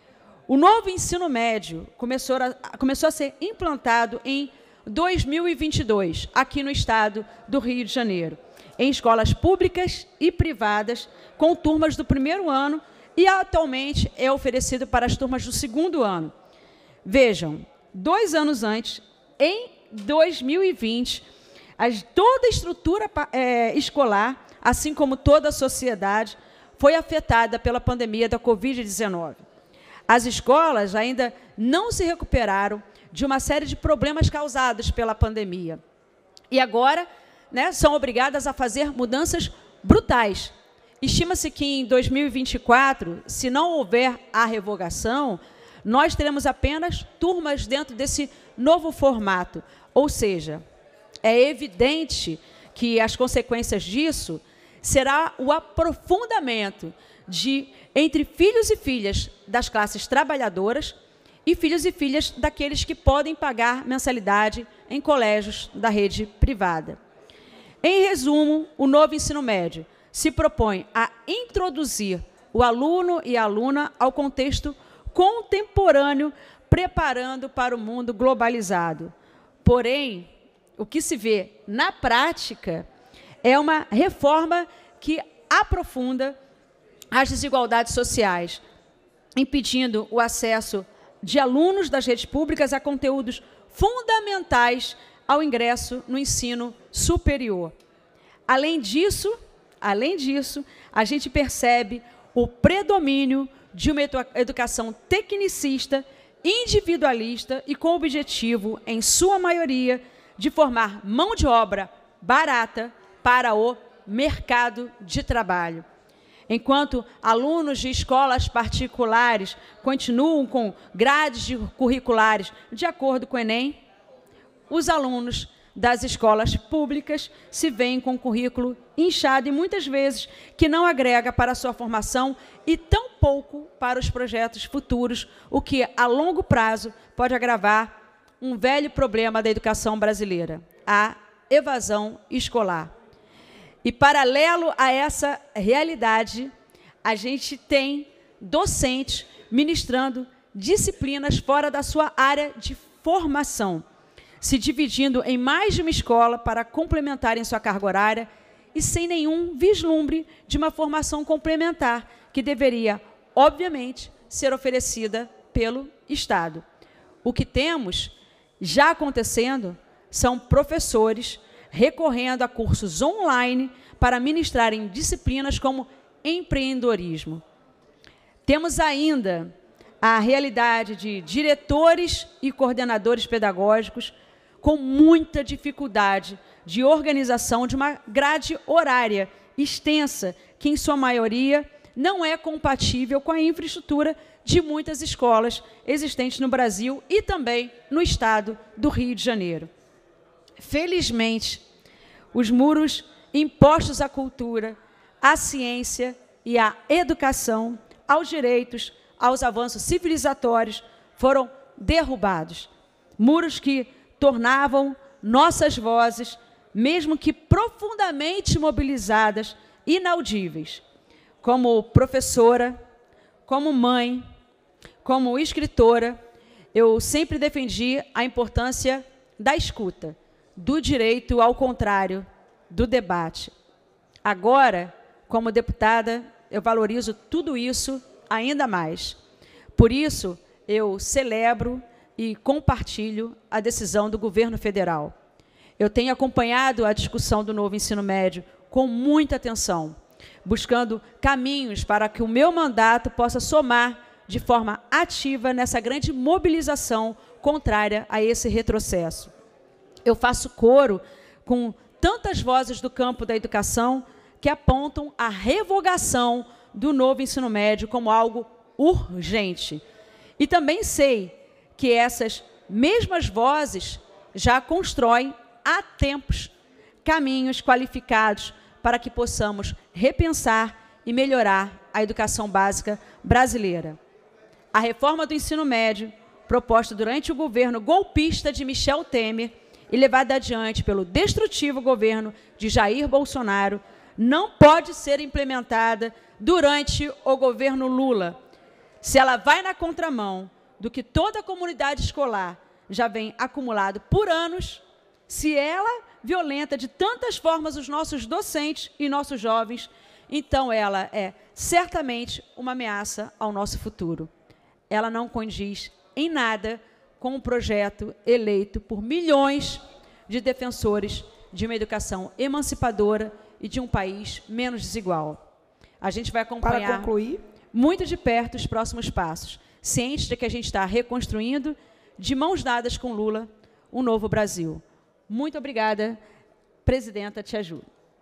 O novo ensino médio começou a, começou a ser implantado em dois mil e vinte e dois, aqui no estado do Rio de Janeiro, em escolas públicas e privadas, com turmas do primeiro ano, e atualmente é oferecido para as turmas do segundo ano. Vejam, dois anos antes, em dois mil e vinte, as, toda a estrutura é, escolar, assim como toda a sociedade, foi afetada pela pandemia da Covid dezenove. As escolas ainda não se recuperaram de uma série de problemas causados pela pandemia. E agora, né, são obrigadas a fazer mudanças brutais. Estima-se que em dois mil e vinte e quatro, se não houver a revogação, nós teremos apenas turmas dentro desse novo formato. Ou seja, é evidente que as consequências disso será o aprofundamento de, entre filhos e filhas das classes trabalhadoras e filhos e filhas daqueles que podem pagar mensalidade em colégios da rede privada. Em resumo, o novo ensino médio se propõe a introduzir o aluno e a aluna ao contexto contemporâneo, preparando para o mundo globalizado. Porém, o que se vê na prática é uma reforma que aprofunda as desigualdades sociais, impedindo o acesso de alunos das redes públicas a conteúdos fundamentais ao ingresso no ensino superior. Além disso, além disso, a gente percebe o predomínio de uma educação tecnicista, individualista e com o objetivo, em sua maioria, de formar mão de obra barata para o mercado de trabalho. Enquanto alunos de escolas particulares continuam com grades curriculares de acordo com o Enem, os alunos das escolas públicas se veem com currículo inchado e, muitas vezes, que não agrega para a sua formação e tão pouco para os projetos futuros, o que, a longo prazo, pode agravar um velho problema da educação brasileira, a evasão escolar. E, paralelo a essa realidade, a gente tem docentes ministrando disciplinas fora da sua área de formação, se dividindo em mais de uma escola para complementarem sua carga horária e sem nenhum vislumbre de uma formação complementar, que deveria, obviamente, ser oferecida pelo Estado. O que temos já acontecendo são professores recorrendo a cursos online para ministrarem disciplinas como empreendedorismo. Temos ainda a realidade de diretores e coordenadores pedagógicos com muita dificuldade de organização de uma grade horária extensa, que, em sua maioria, não é compatível com a infraestrutura de muitas escolas existentes no Brasil e também no estado do Rio de Janeiro. Felizmente, os muros impostos à cultura, à ciência e à educação, aos direitos, aos avanços civilizatórios, foram derrubados. Muros que tornavam nossas vozes, mesmo que profundamente mobilizadas, inaudíveis. Como professora, como mãe, como escritora, eu sempre defendi a importância da escuta, do direito ao contrário, do debate. Agora, como deputada, eu valorizo tudo isso ainda mais. Por isso, eu celebro e compartilho a decisão do governo federal. Eu tenho acompanhado a discussão do novo ensino médio com muita atenção, buscando caminhos para que o meu mandato possa somar de forma ativa nessa grande mobilização contrária a esse retrocesso. Eu faço coro com tantas vozes do campo da educação que apontam a revogação do novo ensino médio como algo urgente. E também sei que essas mesmas vozes já constroem há tempos caminhos qualificados para que possamos repensar e melhorar a educação básica brasileira. A reforma do ensino médio, proposta durante o governo golpista de Michel Temer e levada adiante pelo destrutivo governo de Jair Bolsonaro, não pode ser implementada durante o governo Lula, se ela vai na contramão do que toda a comunidade escolar já vem acumulado por anos, se ela violenta de tantas formas os nossos docentes e nossos jovens, então ela é certamente uma ameaça ao nosso futuro. Ela não condiz em nada com o projeto eleito por milhões de defensores de uma educação emancipadora e de um país menos desigual. A gente vai acompanhar Para concluir, muito de perto os próximos passos, ciente de que a gente está reconstruindo, de mãos dadas com Lula, um novo Brasil. Muito obrigada, presidenta Tia Ju.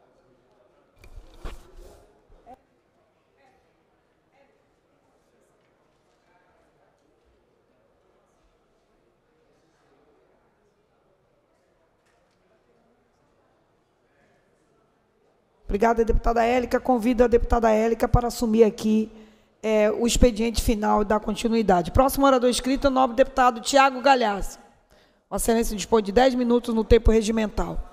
Obrigada, deputada Élica. Convido a deputada Élica para assumir aqui é, o expediente final e dar continuidade. Próximo orador inscrito é o nobre deputado Tiago Galhaço. Vossa Excelência dispõe de dez minutos no tempo regimental.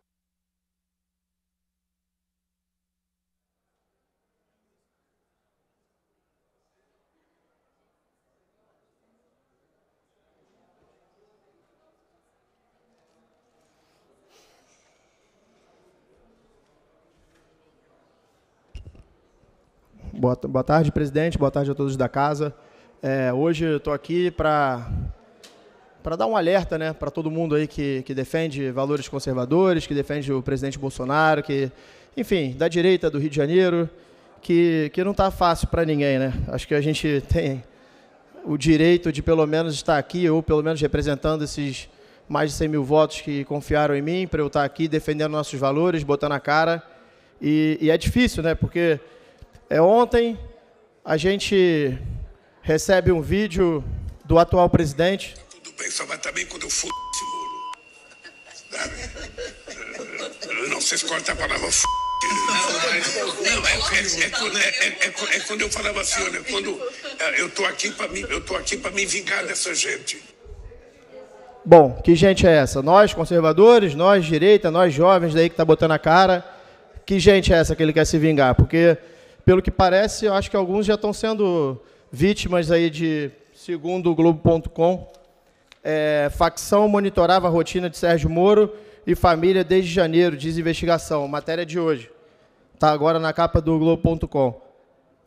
Boa, boa tarde, presidente. Boa tarde a todos da casa. É, hoje eu estou aqui para para dar um alerta, né, para todo mundo aí que, que defende valores conservadores, que defende o presidente Bolsonaro, que, enfim, da direita do Rio de Janeiro, que, que não está fácil para ninguém, né? Acho que a gente tem o direito de pelo menos estar aqui, ou pelo menos representando esses mais de cem mil votos que confiaram em mim, para eu estar aqui defendendo nossos valores, botando a cara. E, e é difícil, né? Porque é, ontem a gente recebe um vídeo do atual presidente. Tudo bem, só vai também quando eu for esse muro. Eu não sei se corta a palavra f... Não, é, é, é, quando, é, é, é quando eu falava assim, olha, quando eu tô aqui para mim, eu tô aqui para me vingar dessa gente. Bom, que gente é essa? Nós, conservadores, nós, direita, nós, jovens daí que tá botando a cara. Que gente é essa que ele quer se vingar? Porque, pelo que parece, eu acho que alguns já estão sendo vítimas aí de, segundo o Globo ponto com, é, facção monitorava a rotina de Sérgio Moro e família desde janeiro, diz investigação, matéria de hoje. Está agora na capa do Globo ponto com.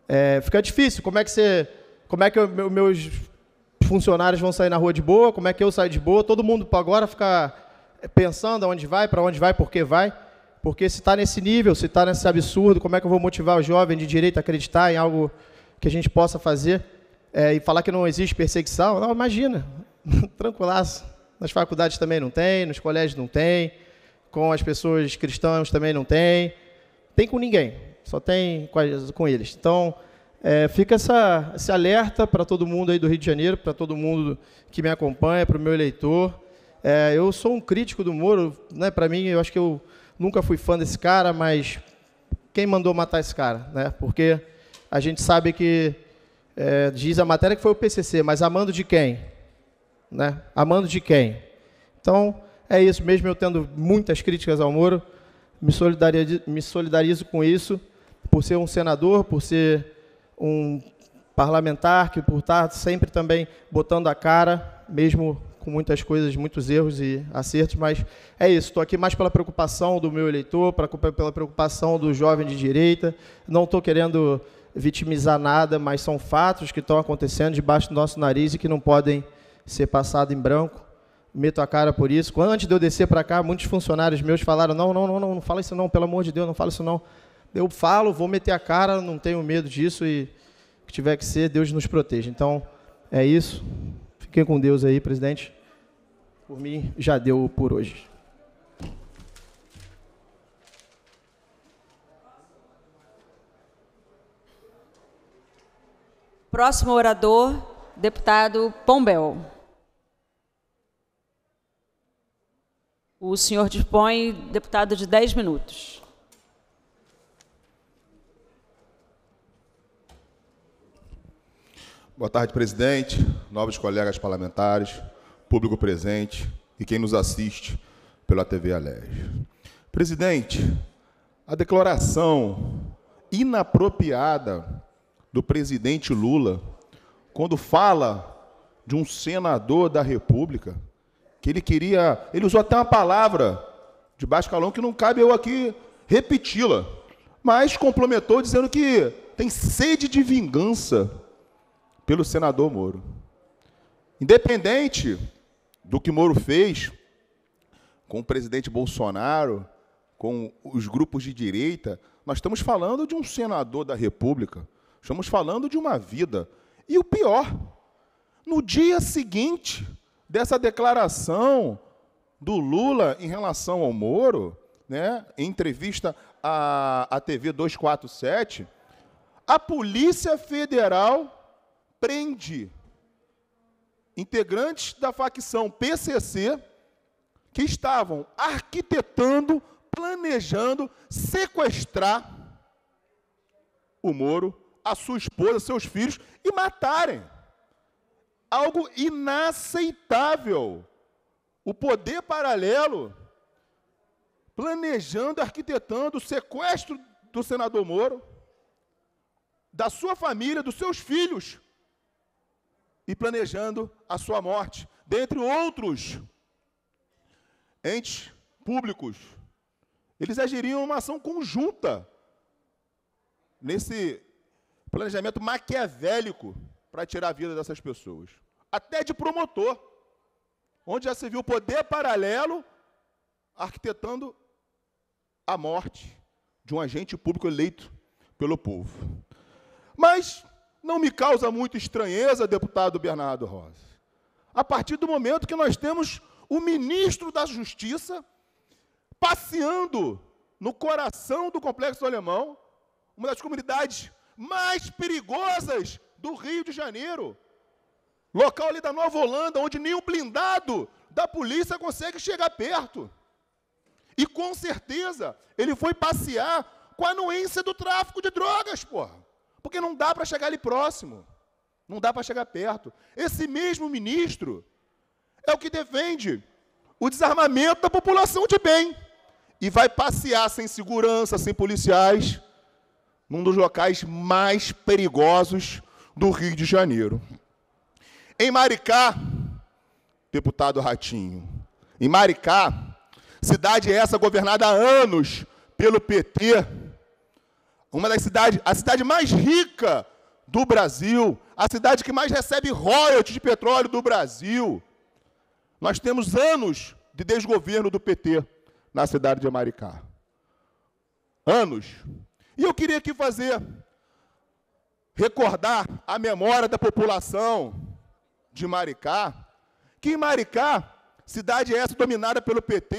É, fica difícil. Como é que você, como é que eu, meus funcionários vão sair na rua de boa? Como é que eu saio de boa? Todo mundo agora fica pensando aonde vai, para onde vai, por que vai. Porque se está nesse nível, se está nesse absurdo, como é que eu vou motivar o jovem de direita a acreditar em algo que a gente possa fazer é, e falar que não existe perseguição? Não, imagina, tranquilaço. Nas faculdades também não tem, nos colégios não tem, com as pessoas cristãs também não tem, tem com ninguém, só tem com, com eles. Então, é, fica essa, esse alerta para todo mundo aí do Rio de Janeiro, para todo mundo que me acompanha, para o meu eleitor. É, eu sou um crítico do Moro, né? Para mim, eu acho que eu nunca fui fã desse cara, mas quem mandou matar esse cara? Né? Porque a gente sabe que, é, diz a matéria que foi o P C C, mas amando de quem? Né? Amando de quem? Então, é isso, mesmo eu tendo muitas críticas ao Moro, me solidarizo, me solidarizo com isso, por ser um senador, por ser um parlamentar, que por estar sempre também botando a cara, mesmo com muitas coisas, muitos erros e acertos, mas é isso, estou aqui mais pela preocupação do meu eleitor, pra, pela preocupação do jovem de direita, não estou querendo vitimizar nada, mas são fatos que estão acontecendo debaixo do nosso nariz e que não podem ser passados em branco. Meto a cara por isso. Quando, antes de eu descer para cá, muitos funcionários meus falaram, não, não, não, não, não fala isso não, pelo amor de Deus, não fala isso não. Eu falo, vou meter a cara, não tenho medo disso e o que tiver que ser, Deus nos proteja. Então, é isso. Fiquem com Deus aí, presidente. Por mim, já deu por hoje. Próximo orador, deputado Pombel. O senhor dispõe, deputado, de dez minutos. Boa tarde, presidente, nobres colegas parlamentares, público presente e quem nos assiste pela T V Alerj. Presidente, a declaração inapropriada do presidente Lula, quando fala de um senador da República, que ele queria, ele usou até uma palavra de baixo calão que não cabe eu aqui repeti-la, mas complementou dizendo que tem sede de vingança pelo senador Moro. Independente do que Moro fez com o presidente Bolsonaro, com os grupos de direita, nós estamos falando de um senador da República, estamos falando de uma vida. E o pior, no dia seguinte dessa declaração do Lula em relação ao Moro, né, em entrevista à, à T V duzentos e quarenta e sete, a Polícia Federal prende integrantes da facção P C C que estavam arquitetando, planejando sequestrar o Moro, a sua esposa, seus filhos e matarem. Algo inaceitável. O poder paralelo planejando, arquitetando o sequestro do senador Moro, da sua família, dos seus filhos, e planejando a sua morte, dentre outros entes públicos. Eles agiriam uma ação conjunta nesse planejamento maquiavélico para tirar a vida dessas pessoas. Até de promotor, onde já se viu o poder paralelo arquitetando a morte de um agente público eleito pelo povo. Mas não me causa muita estranheza, deputado Bernardo Rosa, a partir do momento que nós temos o ministro da Justiça passeando no coração do Complexo Alemão, uma das comunidades mais perigosas do Rio de Janeiro, local ali da Nova Holanda, onde nenhum blindado da polícia consegue chegar perto. E, com certeza, ele foi passear com a anuência do tráfico de drogas, porra. Porque não dá para chegar ali próximo, não dá para chegar perto. Esse mesmo ministro é o que defende o desarmamento da população de bem e vai passear sem segurança, sem policiais, num dos locais mais perigosos do Rio de Janeiro. Em Maricá, deputado Ratinho, em Maricá, cidade essa governada há anos pelo P T, uma das cidades, a cidade mais rica do Brasil, a cidade que mais recebe royalties de petróleo do Brasil. Nós temos anos de desgoverno do P T na cidade de Maricá. Anos. E eu queria aqui fazer, recordar a memória da população de Maricá, que em Maricá, cidade essa dominada pelo P T,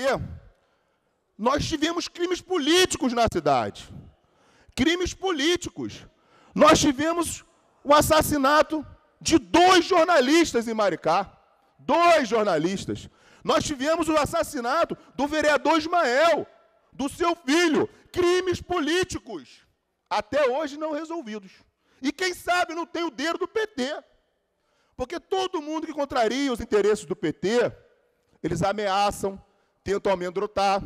nós tivemos crimes políticos na cidade. Crimes políticos. Nós tivemos o assassinato de dois jornalistas em Maricá. Dois jornalistas. Nós tivemos o assassinato do vereador Ismael, do seu filho. Crimes políticos. Até hoje não resolvidos. E quem sabe não tem o dedo do P T. Porque todo mundo que contraria os interesses do P T, eles ameaçam, tentam amedrontar.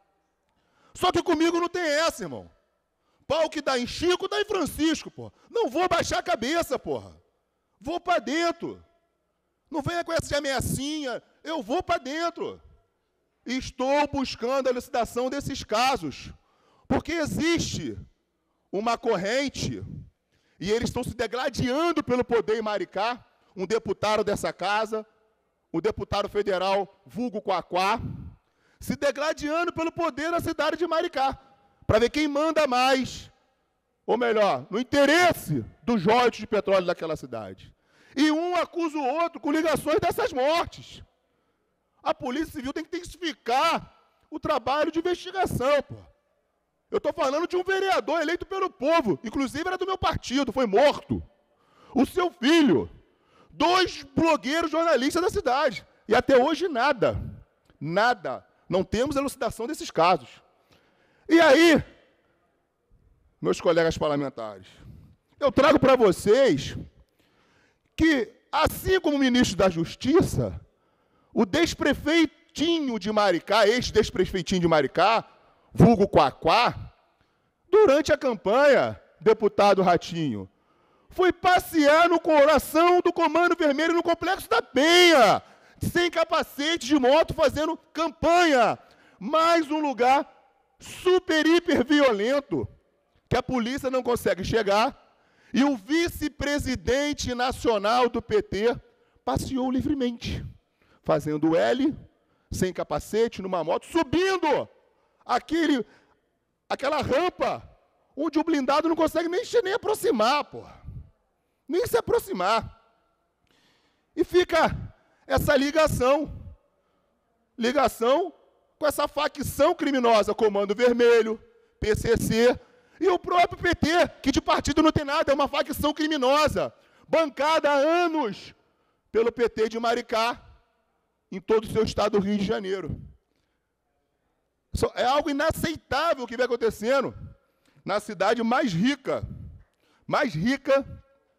Só que comigo não tem essa, irmão. Pau que dá em Chico, dá em Francisco, porra. Não vou baixar a cabeça, porra. Vou para dentro. Não venha com essa de ameaçinha. Eu vou para dentro. E estou buscando a elucidação desses casos. Porque existe uma corrente, e eles estão se degladiando pelo poder em Maricá, um deputado dessa casa, o deputado federal vulgo Quaquá, se degladiando pelo poder na cidade de Maricá, para ver quem manda mais, ou melhor, no interesse dos royalties de petróleo daquela cidade. E um acusa o outro com ligações dessas mortes. A Polícia Civil tem que intensificar o trabalho de investigação, pô. Eu estou falando de um vereador eleito pelo povo, inclusive era do meu partido, foi morto. O seu filho, dois blogueiros jornalistas da cidade, e até hoje nada, nada. Não temos elucidação desses casos. E aí, meus colegas parlamentares, eu trago para vocês que, assim como o ministro da Justiça, o desprefeitinho de Maricá, ex-desprefeitinho de Maricá, vulgo Quaquá, durante a campanha, deputado Ratinho, foi passear no coração do Comando Vermelho no Complexo da Penha, sem capacete de moto, fazendo campanha. Mais um lugar super, hiper violento, que a polícia não consegue chegar, e o vice-presidente nacional do P T passeou livremente, fazendo L, sem capacete, numa moto, subindo aquele, aquela rampa, onde o blindado não consegue nem, nem aproximar, porra. Nem se aproximar. E fica essa ligação, ligação com essa facção criminosa, Comando Vermelho, P C C, e o próprio P T, que de partido não tem nada, é uma facção criminosa, bancada há anos pelo P T de Maricá, em todo o seu estado do Rio de Janeiro. É algo inaceitável o que vem acontecendo na cidade mais rica, mais rica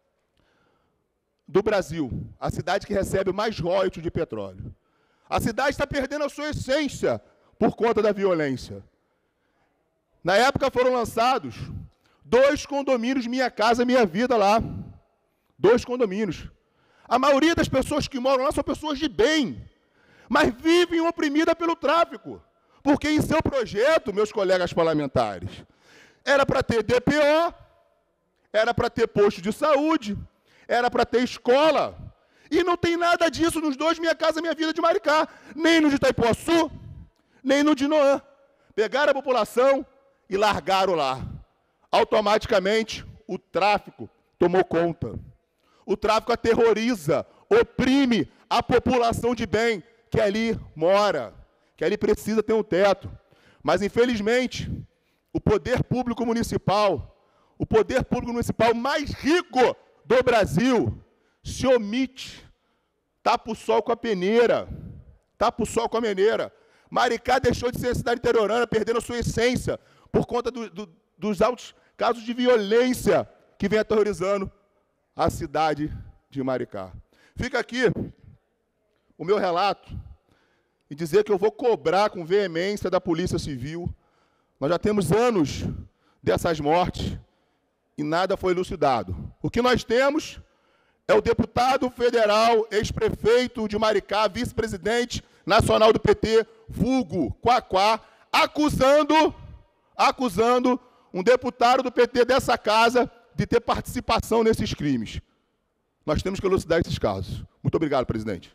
do Brasil, a cidade que recebe mais royalties de petróleo. A cidade está perdendo a sua essência por conta da violência. Na época foram lançados dois condomínios Minha Casa Minha Vida lá. Dois condomínios. A maioria das pessoas que moram lá são pessoas de bem, mas vivem oprimidas pelo tráfico. Porque em seu projeto, meus colegas parlamentares, era para ter D P O, era para ter posto de saúde, era para ter escola. E não tem nada disso nos dois Minha Casa Minha Vida de Maricá, nem no de Itaipuaçu, nem no de Noã. Pegaram a população e largaram lá. Automaticamente, o tráfico tomou conta. O tráfico aterroriza, oprime a população de bem que ali mora, que ali precisa ter um teto. Mas, infelizmente, o poder público municipal, o poder público municipal mais rico do Brasil, se omite, tapa o sol com a peneira, tapa o sol com a peneira. Maricá deixou de ser cidade interiorana, perdendo a sua essência, por conta do, do, dos altos casos de violência que vem aterrorizando a cidade de Maricá. Fica aqui o meu relato e dizer que eu vou cobrar com veemência da Polícia Civil. Nós já temos anos dessas mortes e nada foi elucidado. O que nós temos é o deputado federal, ex-prefeito de Maricá, vice-presidente nacional do P T, vulgo Quaquá, acusando, acusando um deputado do P T dessa casa de ter participação nesses crimes. Nós temos que elucidar esses casos. Muito obrigado, presidente.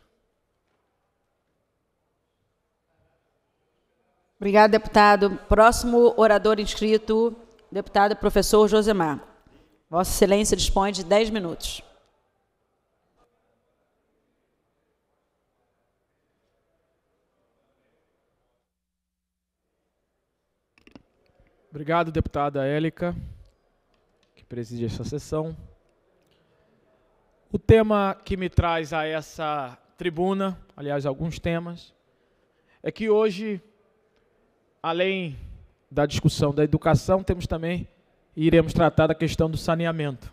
Obrigado, deputado. Próximo orador inscrito, deputado professor Josemar. Vossa Excelência dispõe de dez minutos. Obrigado, deputada Élica, que preside essa sessão. O tema que me traz a essa tribuna, aliás, alguns temas, é que hoje, além da discussão da educação, temos também, e iremos tratar da questão do saneamento.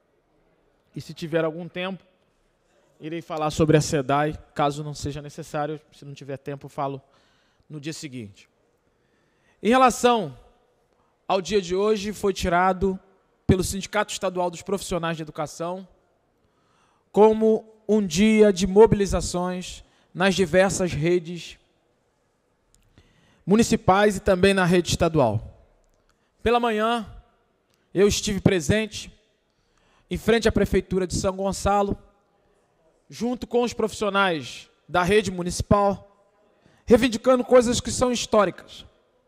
E se tiver algum tempo, irei falar sobre a SEDAI, caso não seja necessário, se não tiver tempo, falo no dia seguinte. Em relação ao dia de hoje, foi tirado pelo Sindicato Estadual dos Profissionais de Educação como um dia de mobilizações nas diversas redes municipais e também na rede estadual. Pela manhã, eu estive presente em frente à Prefeitura de São Gonçalo, junto com os profissionais da rede municipal, reivindicando coisas que são históricas,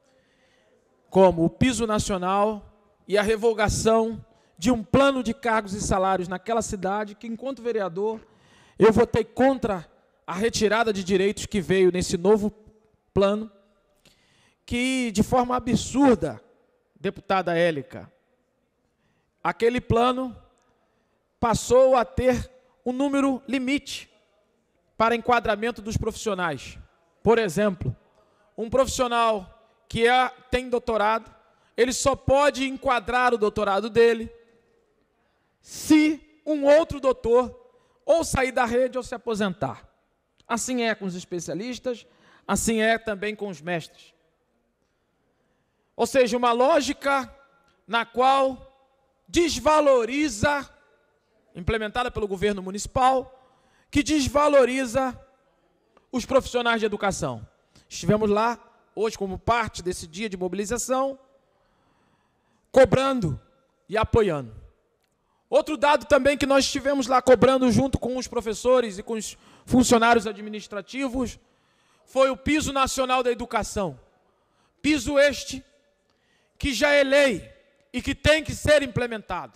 como o piso nacional e a revogação de um plano de cargos e salários naquela cidade, que, enquanto vereador, eu votei contra a retirada de direitos que veio nesse novo plano, que, de forma absurda, deputada Élica, aquele plano passou a ter um número limite para enquadramento dos profissionais. Por exemplo, um profissional que é, tem doutorado, ele só pode enquadrar o doutorado dele se um outro doutor ou sair da rede ou se aposentar. Assim é com os especialistas, assim é também com os mestres. Ou seja, uma lógica na qual desvaloriza, implementada pelo governo municipal, que desvaloriza os profissionais de educação. Estivemos lá hoje, como parte desse dia de mobilização, cobrando e apoiando. Outro dado também que nós estivemos lá cobrando junto com os professores e com os funcionários administrativos foi o Piso Nacional da Educação. Piso este que já é lei e que tem que ser implementado.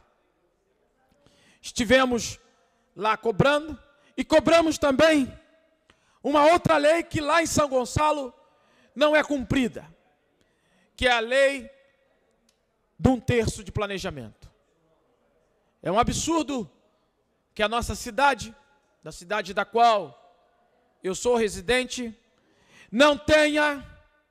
Estivemos lá cobrando e cobramos também uma outra lei que lá em São Gonçalo não é cumprida, que é a lei de um terço de planejamento. É um absurdo que a nossa cidade, da cidade da qual eu sou residente, não tenha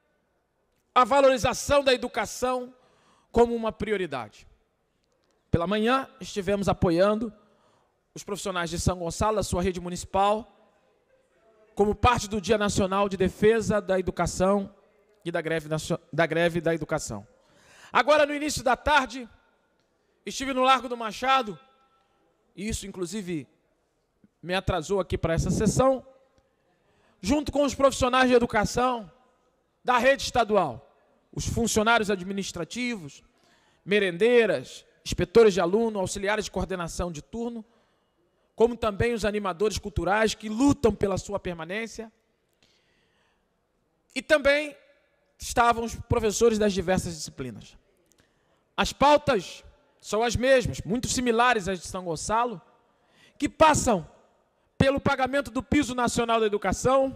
a valorização da educação como uma prioridade. Pela manhã, estivemos apoiando os profissionais de São Gonçalo, a sua rede municipal, como parte do Dia Nacional de Defesa da Educação e da greve, da greve da educação. Agora, no início da tarde, estive no Largo do Machado, e isso, inclusive, me atrasou aqui para essa sessão, junto com os profissionais de educação da rede estadual, os funcionários administrativos, merendeiras, inspetores de aluno, auxiliares de coordenação de turno, como também os animadores culturais que lutam pela sua permanência. E também estavam os professores das diversas disciplinas. As pautas são as mesmas, muito similares às de São Gonçalo, que passam pelo pagamento do Piso Nacional da Educação,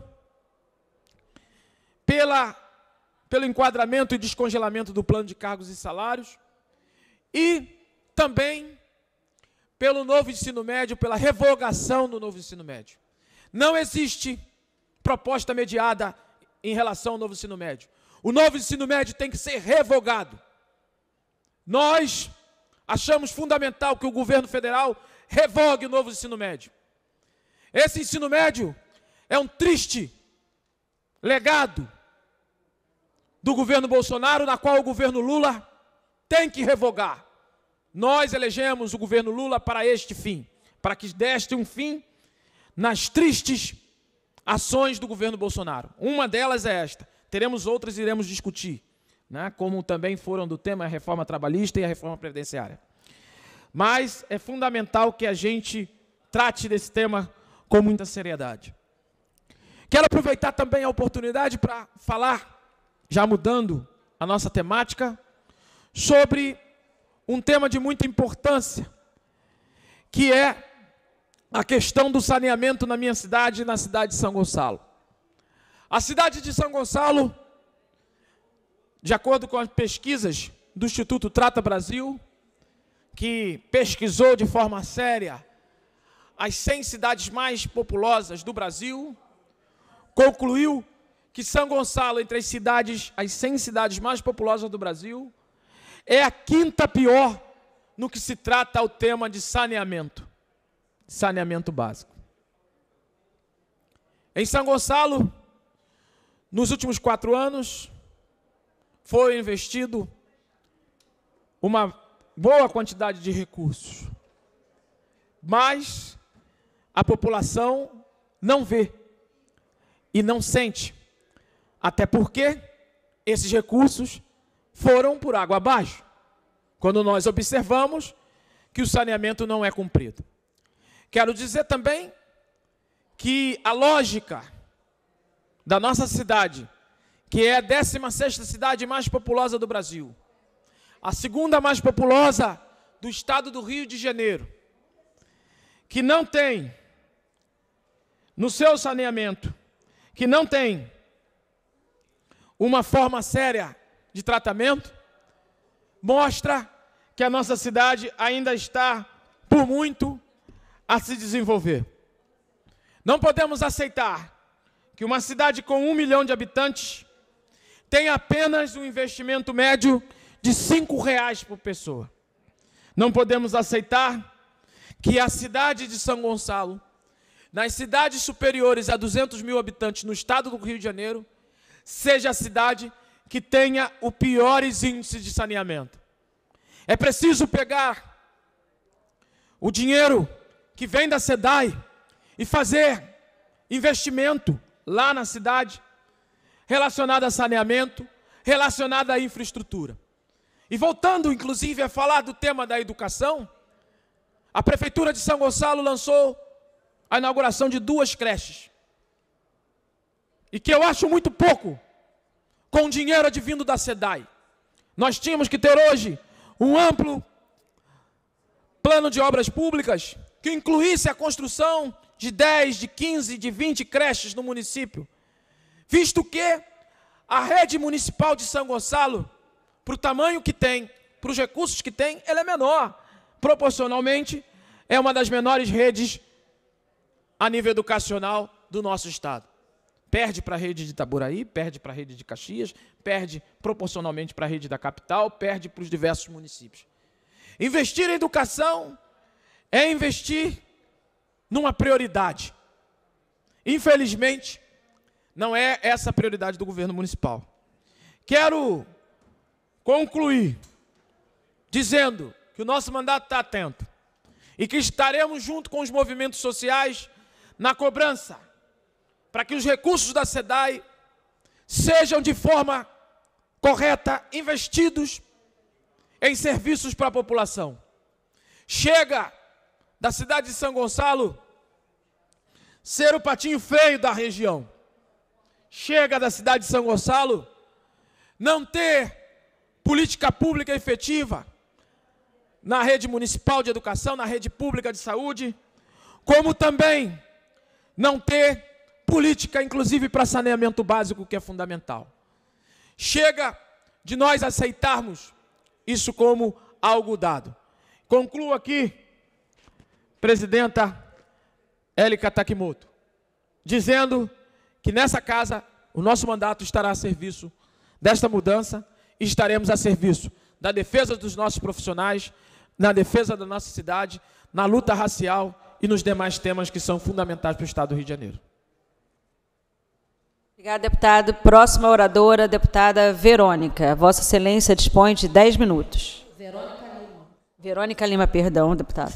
pela, pelo enquadramento e descongelamento do plano de cargos e salários, e também pelo novo ensino médio, pela revogação do novo ensino médio. Não existe proposta mediada em relação ao novo ensino médio. O novo ensino médio tem que ser revogado. Nós achamos fundamental que o governo federal revogue o novo ensino médio. Esse ensino médio é um triste legado do governo Bolsonaro, na qual o governo Lula tem que revogar. Nós elegemos o governo Lula para este fim, para que deste um fim nas tristes ações do governo Bolsonaro. Uma delas é esta, teremos outras e iremos discutir. né, como também foram do tema a reforma trabalhista e a reforma previdenciária. Mas é fundamental que a gente trate desse tema com muita seriedade. Quero aproveitar também a oportunidade para falar, já mudando a nossa temática, sobre um tema de muita importância, que é a questão do saneamento na minha cidade e na cidade de São Gonçalo. A cidade de São Gonçalo, de acordo com as pesquisas do Instituto Trata Brasil, que pesquisou de forma séria as cem cidades mais populosas do Brasil, concluiu que São Gonçalo, entre as cidades, as cem cidades mais populosas do Brasil, é a quinta pior no que se trata ao tema de saneamento, saneamento básico. Em São Gonçalo, nos últimos quatro anos, foi investido uma boa quantidade de recursos, mas a população não vê e não sente, até porque esses recursos foram por água abaixo, quando nós observamos que o saneamento não é cumprido. Quero dizer também que a lógica da nossa cidade, que é a décima sexta cidade mais populosa do Brasil, a segunda mais populosa do estado do Rio de Janeiro, que não tem no seu saneamento, que não tem uma forma séria de tratamento, mostra que a nossa cidade ainda está, por muito, a se desenvolver. Não podemos aceitar que uma cidade com um milhão de habitantes tenha apenas um investimento médio de cinco reais por pessoa. Não podemos aceitar que a cidade de São Gonçalo, nas cidades superiores a duzentos mil habitantes no estado do Rio de Janeiro, seja a cidade que tenha o piores índices de saneamento. É preciso pegar o dinheiro que vem da SEDAI e fazer investimento lá na cidade, relacionado a saneamento, relacionado à infraestrutura. E voltando, inclusive, a falar do tema da educação, a Prefeitura de São Gonçalo lançou a inauguração de duas creches. E que eu acho muito pouco, com dinheiro advindo da SEDAI. Nós tínhamos que ter hoje um amplo plano de obras públicas que incluísse a construção de dez, de quinze, de vinte creches no município, visto que a rede municipal de São Gonçalo, para o tamanho que tem, para os recursos que tem, ela é menor. Proporcionalmente, é uma das menores redes a nível educacional do nosso estado. Perde para a rede de Itaboraí, perde para a rede de Caxias, perde proporcionalmente para a rede da capital, perde para os diversos municípios. Investir em educação é investir numa prioridade. Infelizmente, não é essa a prioridade do governo municipal. Quero concluir dizendo que o nosso mandato está atento e que estaremos junto com os movimentos sociais na cobrança para que os recursos da SEDAI sejam de forma correta investidos em serviços para a população. Chega da cidade de São Gonçalo ser o patinho feio da região. Chega da cidade de São Gonçalo não ter política pública efetiva na rede municipal de educação, na rede pública de saúde, como também não ter política, inclusive, para saneamento básico, que é fundamental. Chega de nós aceitarmos isso como algo dado. Concluo aqui, presidenta Élica Takimoto, dizendo que nessa casa o nosso mandato estará a serviço desta mudança e estaremos a serviço da defesa dos nossos profissionais, na defesa da nossa cidade, na luta racial e nos demais temas que são fundamentais para o Estado do Rio de Janeiro. Obrigada, deputado. Próxima oradora, deputada Verônica. Vossa Excelência dispõe de dez minutos. Verônica Lima. Verônica Lima, perdão, deputada.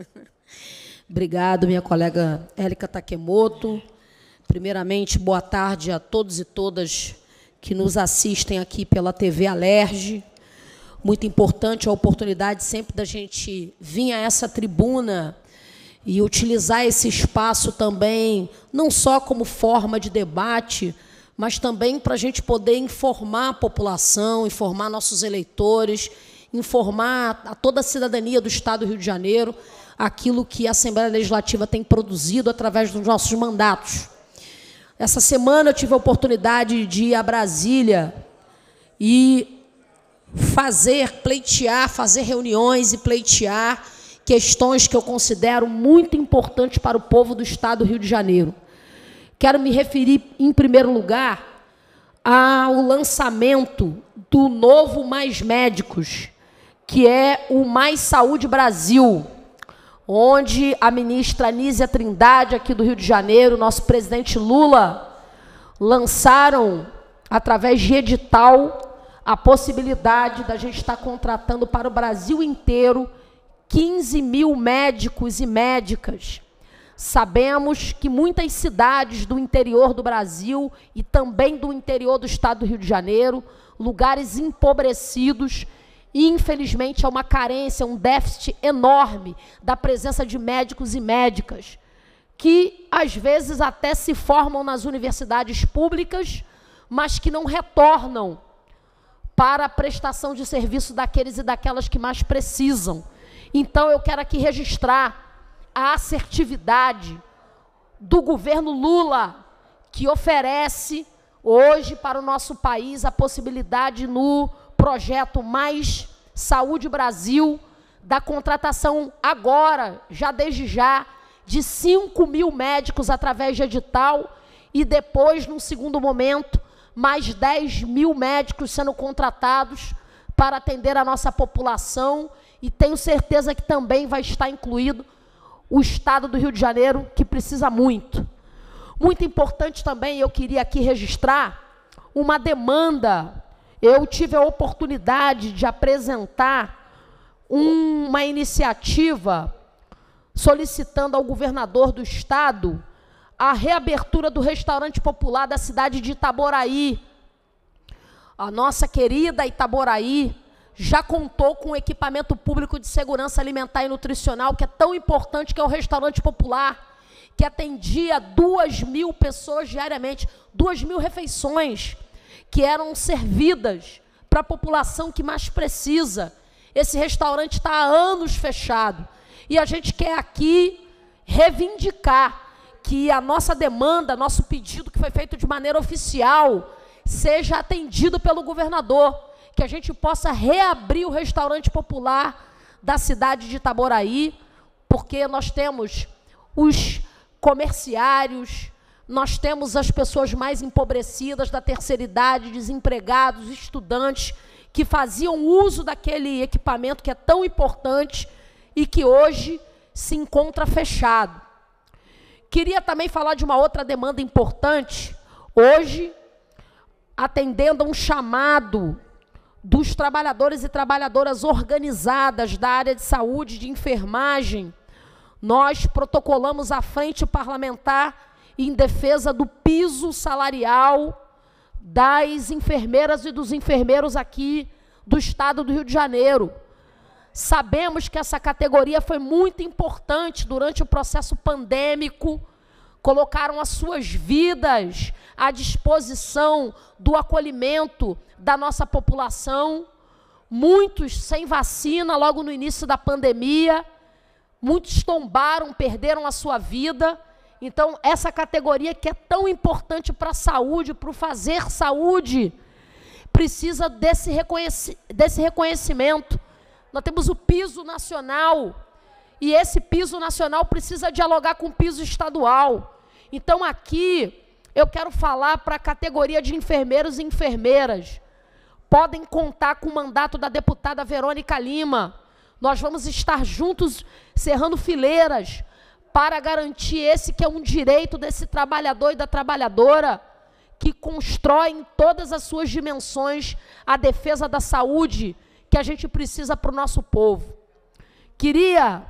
Obrigado, minha colega Élica Takimoto. Primeiramente, boa tarde a todos e todas que nos assistem aqui pela T V Alerj. Muito importante a oportunidade sempre da gente vir a essa tribuna e utilizar esse espaço também, não só como forma de debate, mas também para a gente poder informar a população, informar nossos eleitores, informar a toda a cidadania do Estado do Rio de Janeiro aquilo que a Assembleia Legislativa tem produzido através dos nossos mandatos. Essa semana eu tive a oportunidade de ir a Brasília e fazer, pleitear, fazer reuniões e pleitear questões que eu considero muito importantes para o povo do Estado do Rio de Janeiro. Quero me referir, em primeiro lugar, ao lançamento do novo Mais Médicos, que é o Mais Saúde Brasil, onde a ministra Anísia Trindade, aqui do Rio de Janeiro, nosso presidente Lula, lançaram, através de edital, a possibilidade da gente estar contratando para o Brasil inteiro quinze mil médicos e médicas. Sabemos que muitas cidades do interior do Brasil e também do interior do Estado do Rio de Janeiro, lugares empobrecidos, e, infelizmente, há uma carência, um déficit enorme da presença de médicos e médicas, que, às vezes, até se formam nas universidades públicas, mas que não retornam para a prestação de serviço daqueles e daquelas que mais precisam. Então, eu quero aqui registrar a assertividade do governo Lula, que oferece hoje para o nosso país a possibilidade no projeto Mais Saúde Brasil, da contratação agora, já desde já, de cinco mil médicos através de edital e depois, num segundo momento, mais dez mil médicos sendo contratados para atender a nossa população, e tenho certeza que também vai estar incluído o Estado do Rio de Janeiro, que precisa muito. Muito importante também, eu queria aqui registrar uma demanda. Eu tive a oportunidade de apresentar uma iniciativa solicitando ao governador do Estado a reabertura do restaurante popular da cidade de Itaboraí. A nossa querida Itaboraí já contou com equipamento público de segurança alimentar e nutricional, que é tão importante, que é o restaurante popular, que atendia duas mil pessoas diariamente, duas mil refeições, que eram servidas para a população que mais precisa. Esse restaurante está há anos fechado. E a gente quer aqui reivindicar que a nossa demanda, nosso pedido, que foi feito de maneira oficial, seja atendido pelo governador, que a gente possa reabrir o restaurante popular da cidade de Itaboraí, porque nós temos os comerciários, nós temos as pessoas mais empobrecidas da terceira idade, desempregados, estudantes, que faziam uso daquele equipamento que é tão importante e que hoje se encontra fechado. Queria também falar de uma outra demanda importante. Hoje, atendendo a um chamado dos trabalhadores e trabalhadoras organizadas da área de saúde, de enfermagem, nós protocolamos a frente parlamentar em defesa do piso salarial das enfermeiras e dos enfermeiros aqui do Estado do Rio de Janeiro. Sabemos que essa categoria foi muito importante durante o processo pandêmico, colocaram as suas vidas à disposição do acolhimento da nossa população, muitos sem vacina logo no início da pandemia, muitos tombaram, perderam a sua vida. Então, essa categoria que é tão importante para a saúde, para o fazer saúde, precisa desse, reconheci- desse reconhecimento. Nós temos o piso nacional, e esse piso nacional precisa dialogar com o piso estadual. Então, aqui, eu quero falar para a categoria de enfermeiros e enfermeiras. Podem contar com o mandato da deputada Verônica Lima. Nós vamos estar juntos, cerrando fileiras, para garantir esse que é um direito desse trabalhador e da trabalhadora, que constrói em todas as suas dimensões a defesa da saúde que a gente precisa para o nosso povo. Queria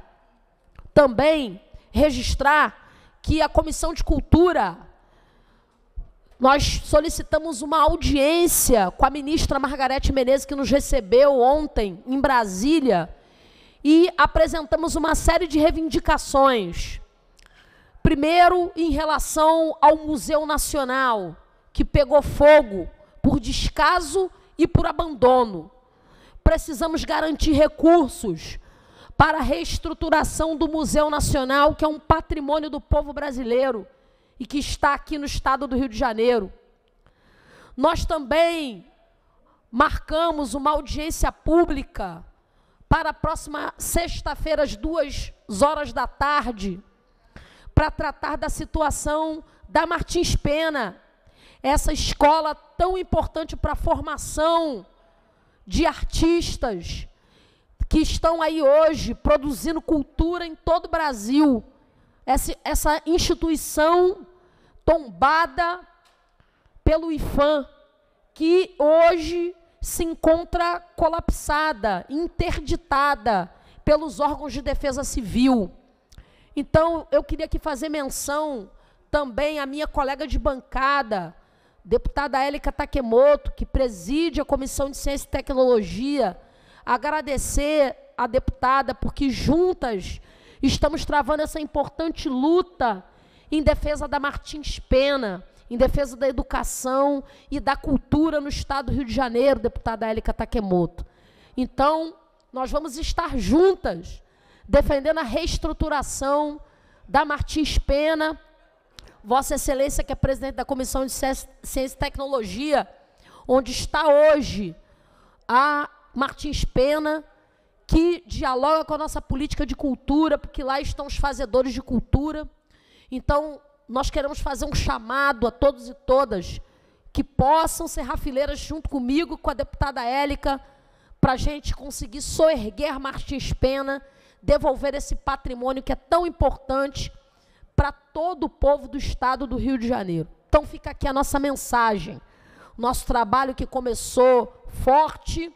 também registrar que a Comissão de Cultura Nós solicitamos uma audiência com a ministra Margarete Menezes, que nos recebeu ontem em Brasília, e apresentamos uma série de reivindicações. Primeiro, em relação ao Museu Nacional, que pegou fogo por descaso e por abandono. Precisamos garantir recursos para a reestruturação do Museu Nacional, que é um patrimônio do povo brasileiro e que está aqui no estado do Rio de Janeiro. Nós também marcamos uma audiência pública para a próxima sexta-feira, às duas horas da tarde, para tratar da situação da Martins Pena, essa escola tão importante para a formação de artistas que estão aí hoje produzindo cultura em todo o Brasil. Essa, essa instituição tombada pelo IPHAN, que hoje se encontra colapsada, interditada pelos órgãos de defesa civil. Então, eu queria aqui fazer menção também à minha colega de bancada, deputada Élica Takemoto, que preside a Comissão de Ciência e Tecnologia, agradecer à deputada, porque juntas estamos travando essa importante luta em defesa da Martins Pena, em defesa da educação e da cultura no estado do Rio de Janeiro, deputada Élica Takemoto. Então, nós vamos estar juntas, defendendo a reestruturação da Martins Pena. Vossa Excelência, que é presidente da Comissão de Ciência e Tecnologia, onde está hoje a Martins Pena, que dialoga com a nossa política de cultura, porque lá estão os fazedores de cultura. Então, nós queremos fazer um chamado a todos e todas que possam ser rafileiras junto comigo, com a deputada Élica, para a gente conseguir soerguer Martins Pena, devolver esse patrimônio que é tão importante para todo o povo do estado do Rio de Janeiro. Então, fica aqui a nossa mensagem. Nosso trabalho que começou forte,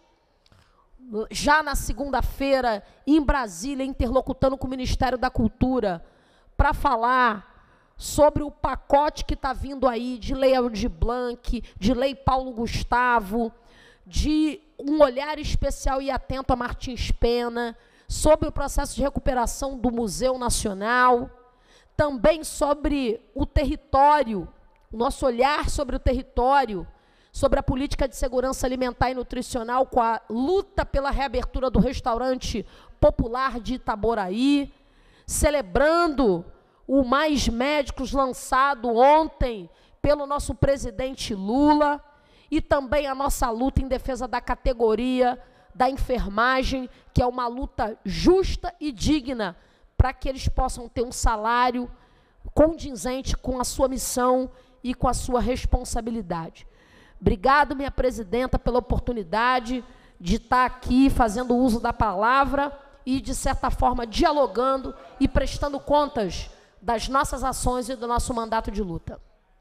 já na segunda-feira, em Brasília, interlocutando com o Ministério da Cultura, para falar sobre o pacote que está vindo aí de Lei Aldir Blanc, de Lei Paulo Gustavo, de um olhar especial e atento a Martins Pena, sobre o processo de recuperação do Museu Nacional, também sobre o território, o nosso olhar sobre o território, sobre a política de segurança alimentar e nutricional, com a luta pela reabertura do restaurante popular de Itaboraí, celebrando o Mais Médicos lançado ontem pelo nosso presidente Lula, e também a nossa luta em defesa da categoria da enfermagem, que é uma luta justa e digna para que eles possam ter um salário condizente com a sua missão e com a sua responsabilidade. Obrigado, minha presidenta, pela oportunidade de estar aqui fazendo uso da palavra e, de certa forma, dialogando e prestando contas das nossas ações e do nosso mandato de luta.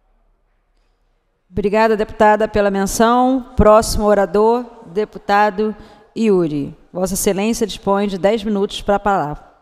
Obrigada, deputada, pela menção. Próximo orador, deputado Yuri. Vossa Excelência dispõe de dez minutos para a palavra.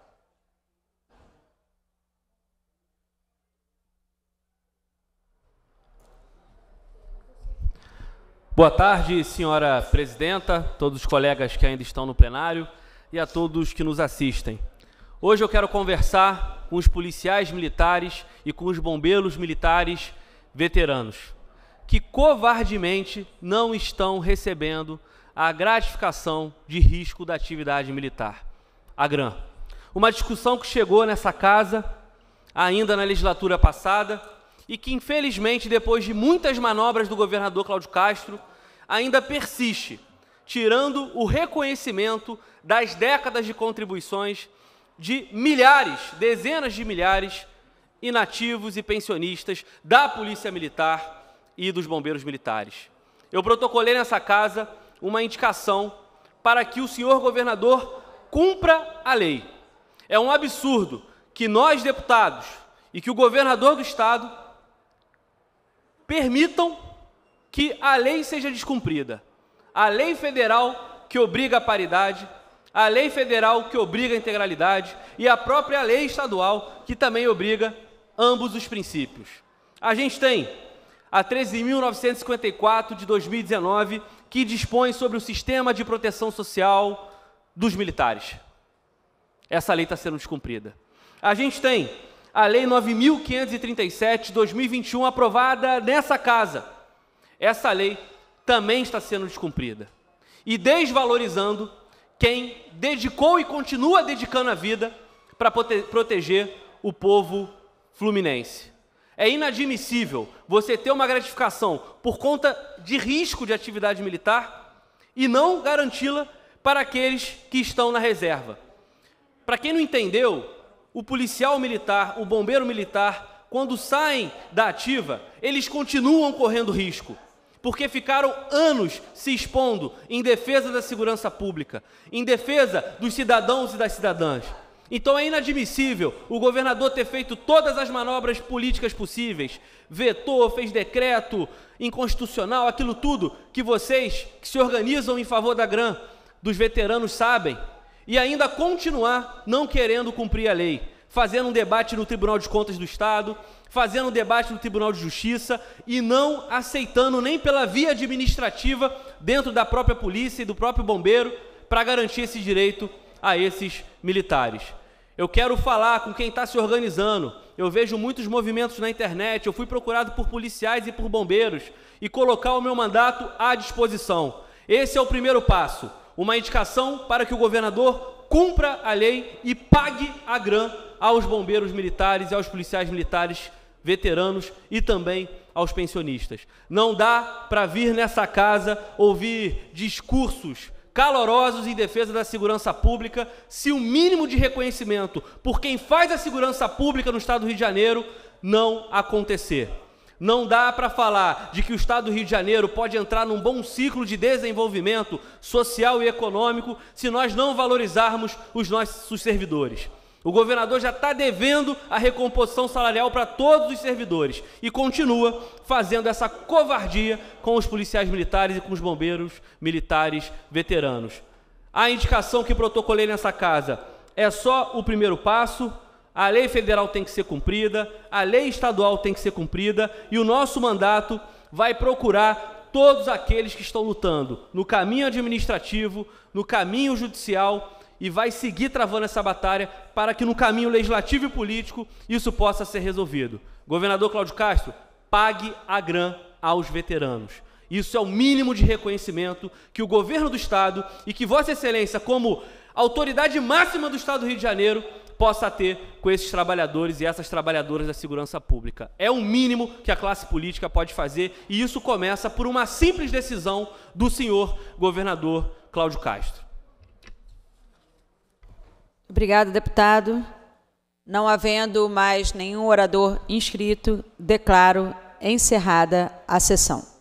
Boa tarde, senhora presidenta, todos os colegas que ainda estão no plenário e a todos que nos assistem. Hoje eu quero conversar com os policiais militares e com os bombeiros militares veteranos, que covardemente não estão recebendo a gratificação de risco da atividade militar, a GRAM. Uma discussão que chegou nessa casa ainda na legislatura passada e que, infelizmente, depois de muitas manobras do governador Cláudio Castro, ainda persiste, tirando o reconhecimento das décadas de contribuições de milhares, dezenas de milhares, inativos e pensionistas da Polícia Militar e dos Bombeiros Militares. Eu protocolei nessa casa uma indicação para que o senhor governador cumpra a lei. É um absurdo que nós, deputados, e que o governador do estado permitam que a lei seja descumprida. A lei federal que obriga a paridade, a lei federal que obriga a integralidade e a própria lei estadual que também obriga ambos os princípios. A gente tem a treze mil novecentos e cinquenta e quatro, de dois mil e dezenove, que dispõe sobre o sistema de proteção social dos militares. Essa lei está sendo descumprida. A gente tem a Lei nove mil quinhentos e trinta e sete, de dois mil e vinte e um, aprovada nessa casa. Essa lei também está sendo descumprida. E desvalorizando quem dedicou e continua dedicando a vida para prote- proteger o povo fluminense. É inadmissível você ter uma gratificação por conta de risco de atividade militar e não garanti-la para aqueles que estão na reserva. Para quem não entendeu, o policial militar, o bombeiro militar, quando saem da ativa, eles continuam correndo risco, porque ficaram anos se expondo em defesa da segurança pública, em defesa dos cidadãos e das cidadãs. Então é inadmissível o governador ter feito todas as manobras políticas possíveis, vetou, fez decreto inconstitucional, aquilo tudo que vocês que se organizam em favor da GRAM, dos veteranos, sabem, e ainda continuar não querendo cumprir a lei, fazendo um debate no Tribunal de Contas do Estado, fazendo um debate no Tribunal de Justiça e não aceitando nem pela via administrativa dentro da própria polícia e do próprio bombeiro para garantir esse direito a esses militares. Eu quero falar com quem está se organizando. Eu vejo muitos movimentos na internet, eu fui procurado por policiais e por bombeiros e colocar o meu mandato à disposição. Esse é o primeiro passo, uma indicação para que o governador cumpra a lei e pague a GRAM aos bombeiros militares e aos policiais militares veteranos e também aos pensionistas. Não dá para vir nessa casa ouvir discursos calorosos em defesa da segurança pública se o mínimo de reconhecimento por quem faz a segurança pública no Estado do Rio de Janeiro não acontecer. Não dá para falar de que o Estado do Rio de Janeiro pode entrar num bom ciclo de desenvolvimento social e econômico se nós não valorizarmos os nossos servidores. O governador já está devendo a recomposição salarial para todos os servidores e continua fazendo essa covardia com os policiais militares e com os bombeiros militares veteranos. A indicação que protocolei nessa casa é só o primeiro passo. A lei federal tem que ser cumprida, a lei estadual tem que ser cumprida e o nosso mandato vai procurar todos aqueles que estão lutando no caminho administrativo, no caminho judicial e vai seguir travando essa batalha para que no caminho legislativo e político isso possa ser resolvido. Governador Cláudio Castro, pague a GRAM aos veteranos. Isso é o mínimo de reconhecimento que o governo do Estado e que Vossa Excelência, como autoridade máxima do Estado do Rio de Janeiro, possa ter com esses trabalhadores e essas trabalhadoras da segurança pública. É o mínimo que a classe política pode fazer e isso começa por uma simples decisão do senhor governador Cláudio Castro. Obrigada, deputado. Não havendo mais nenhum orador inscrito, declaro encerrada a sessão.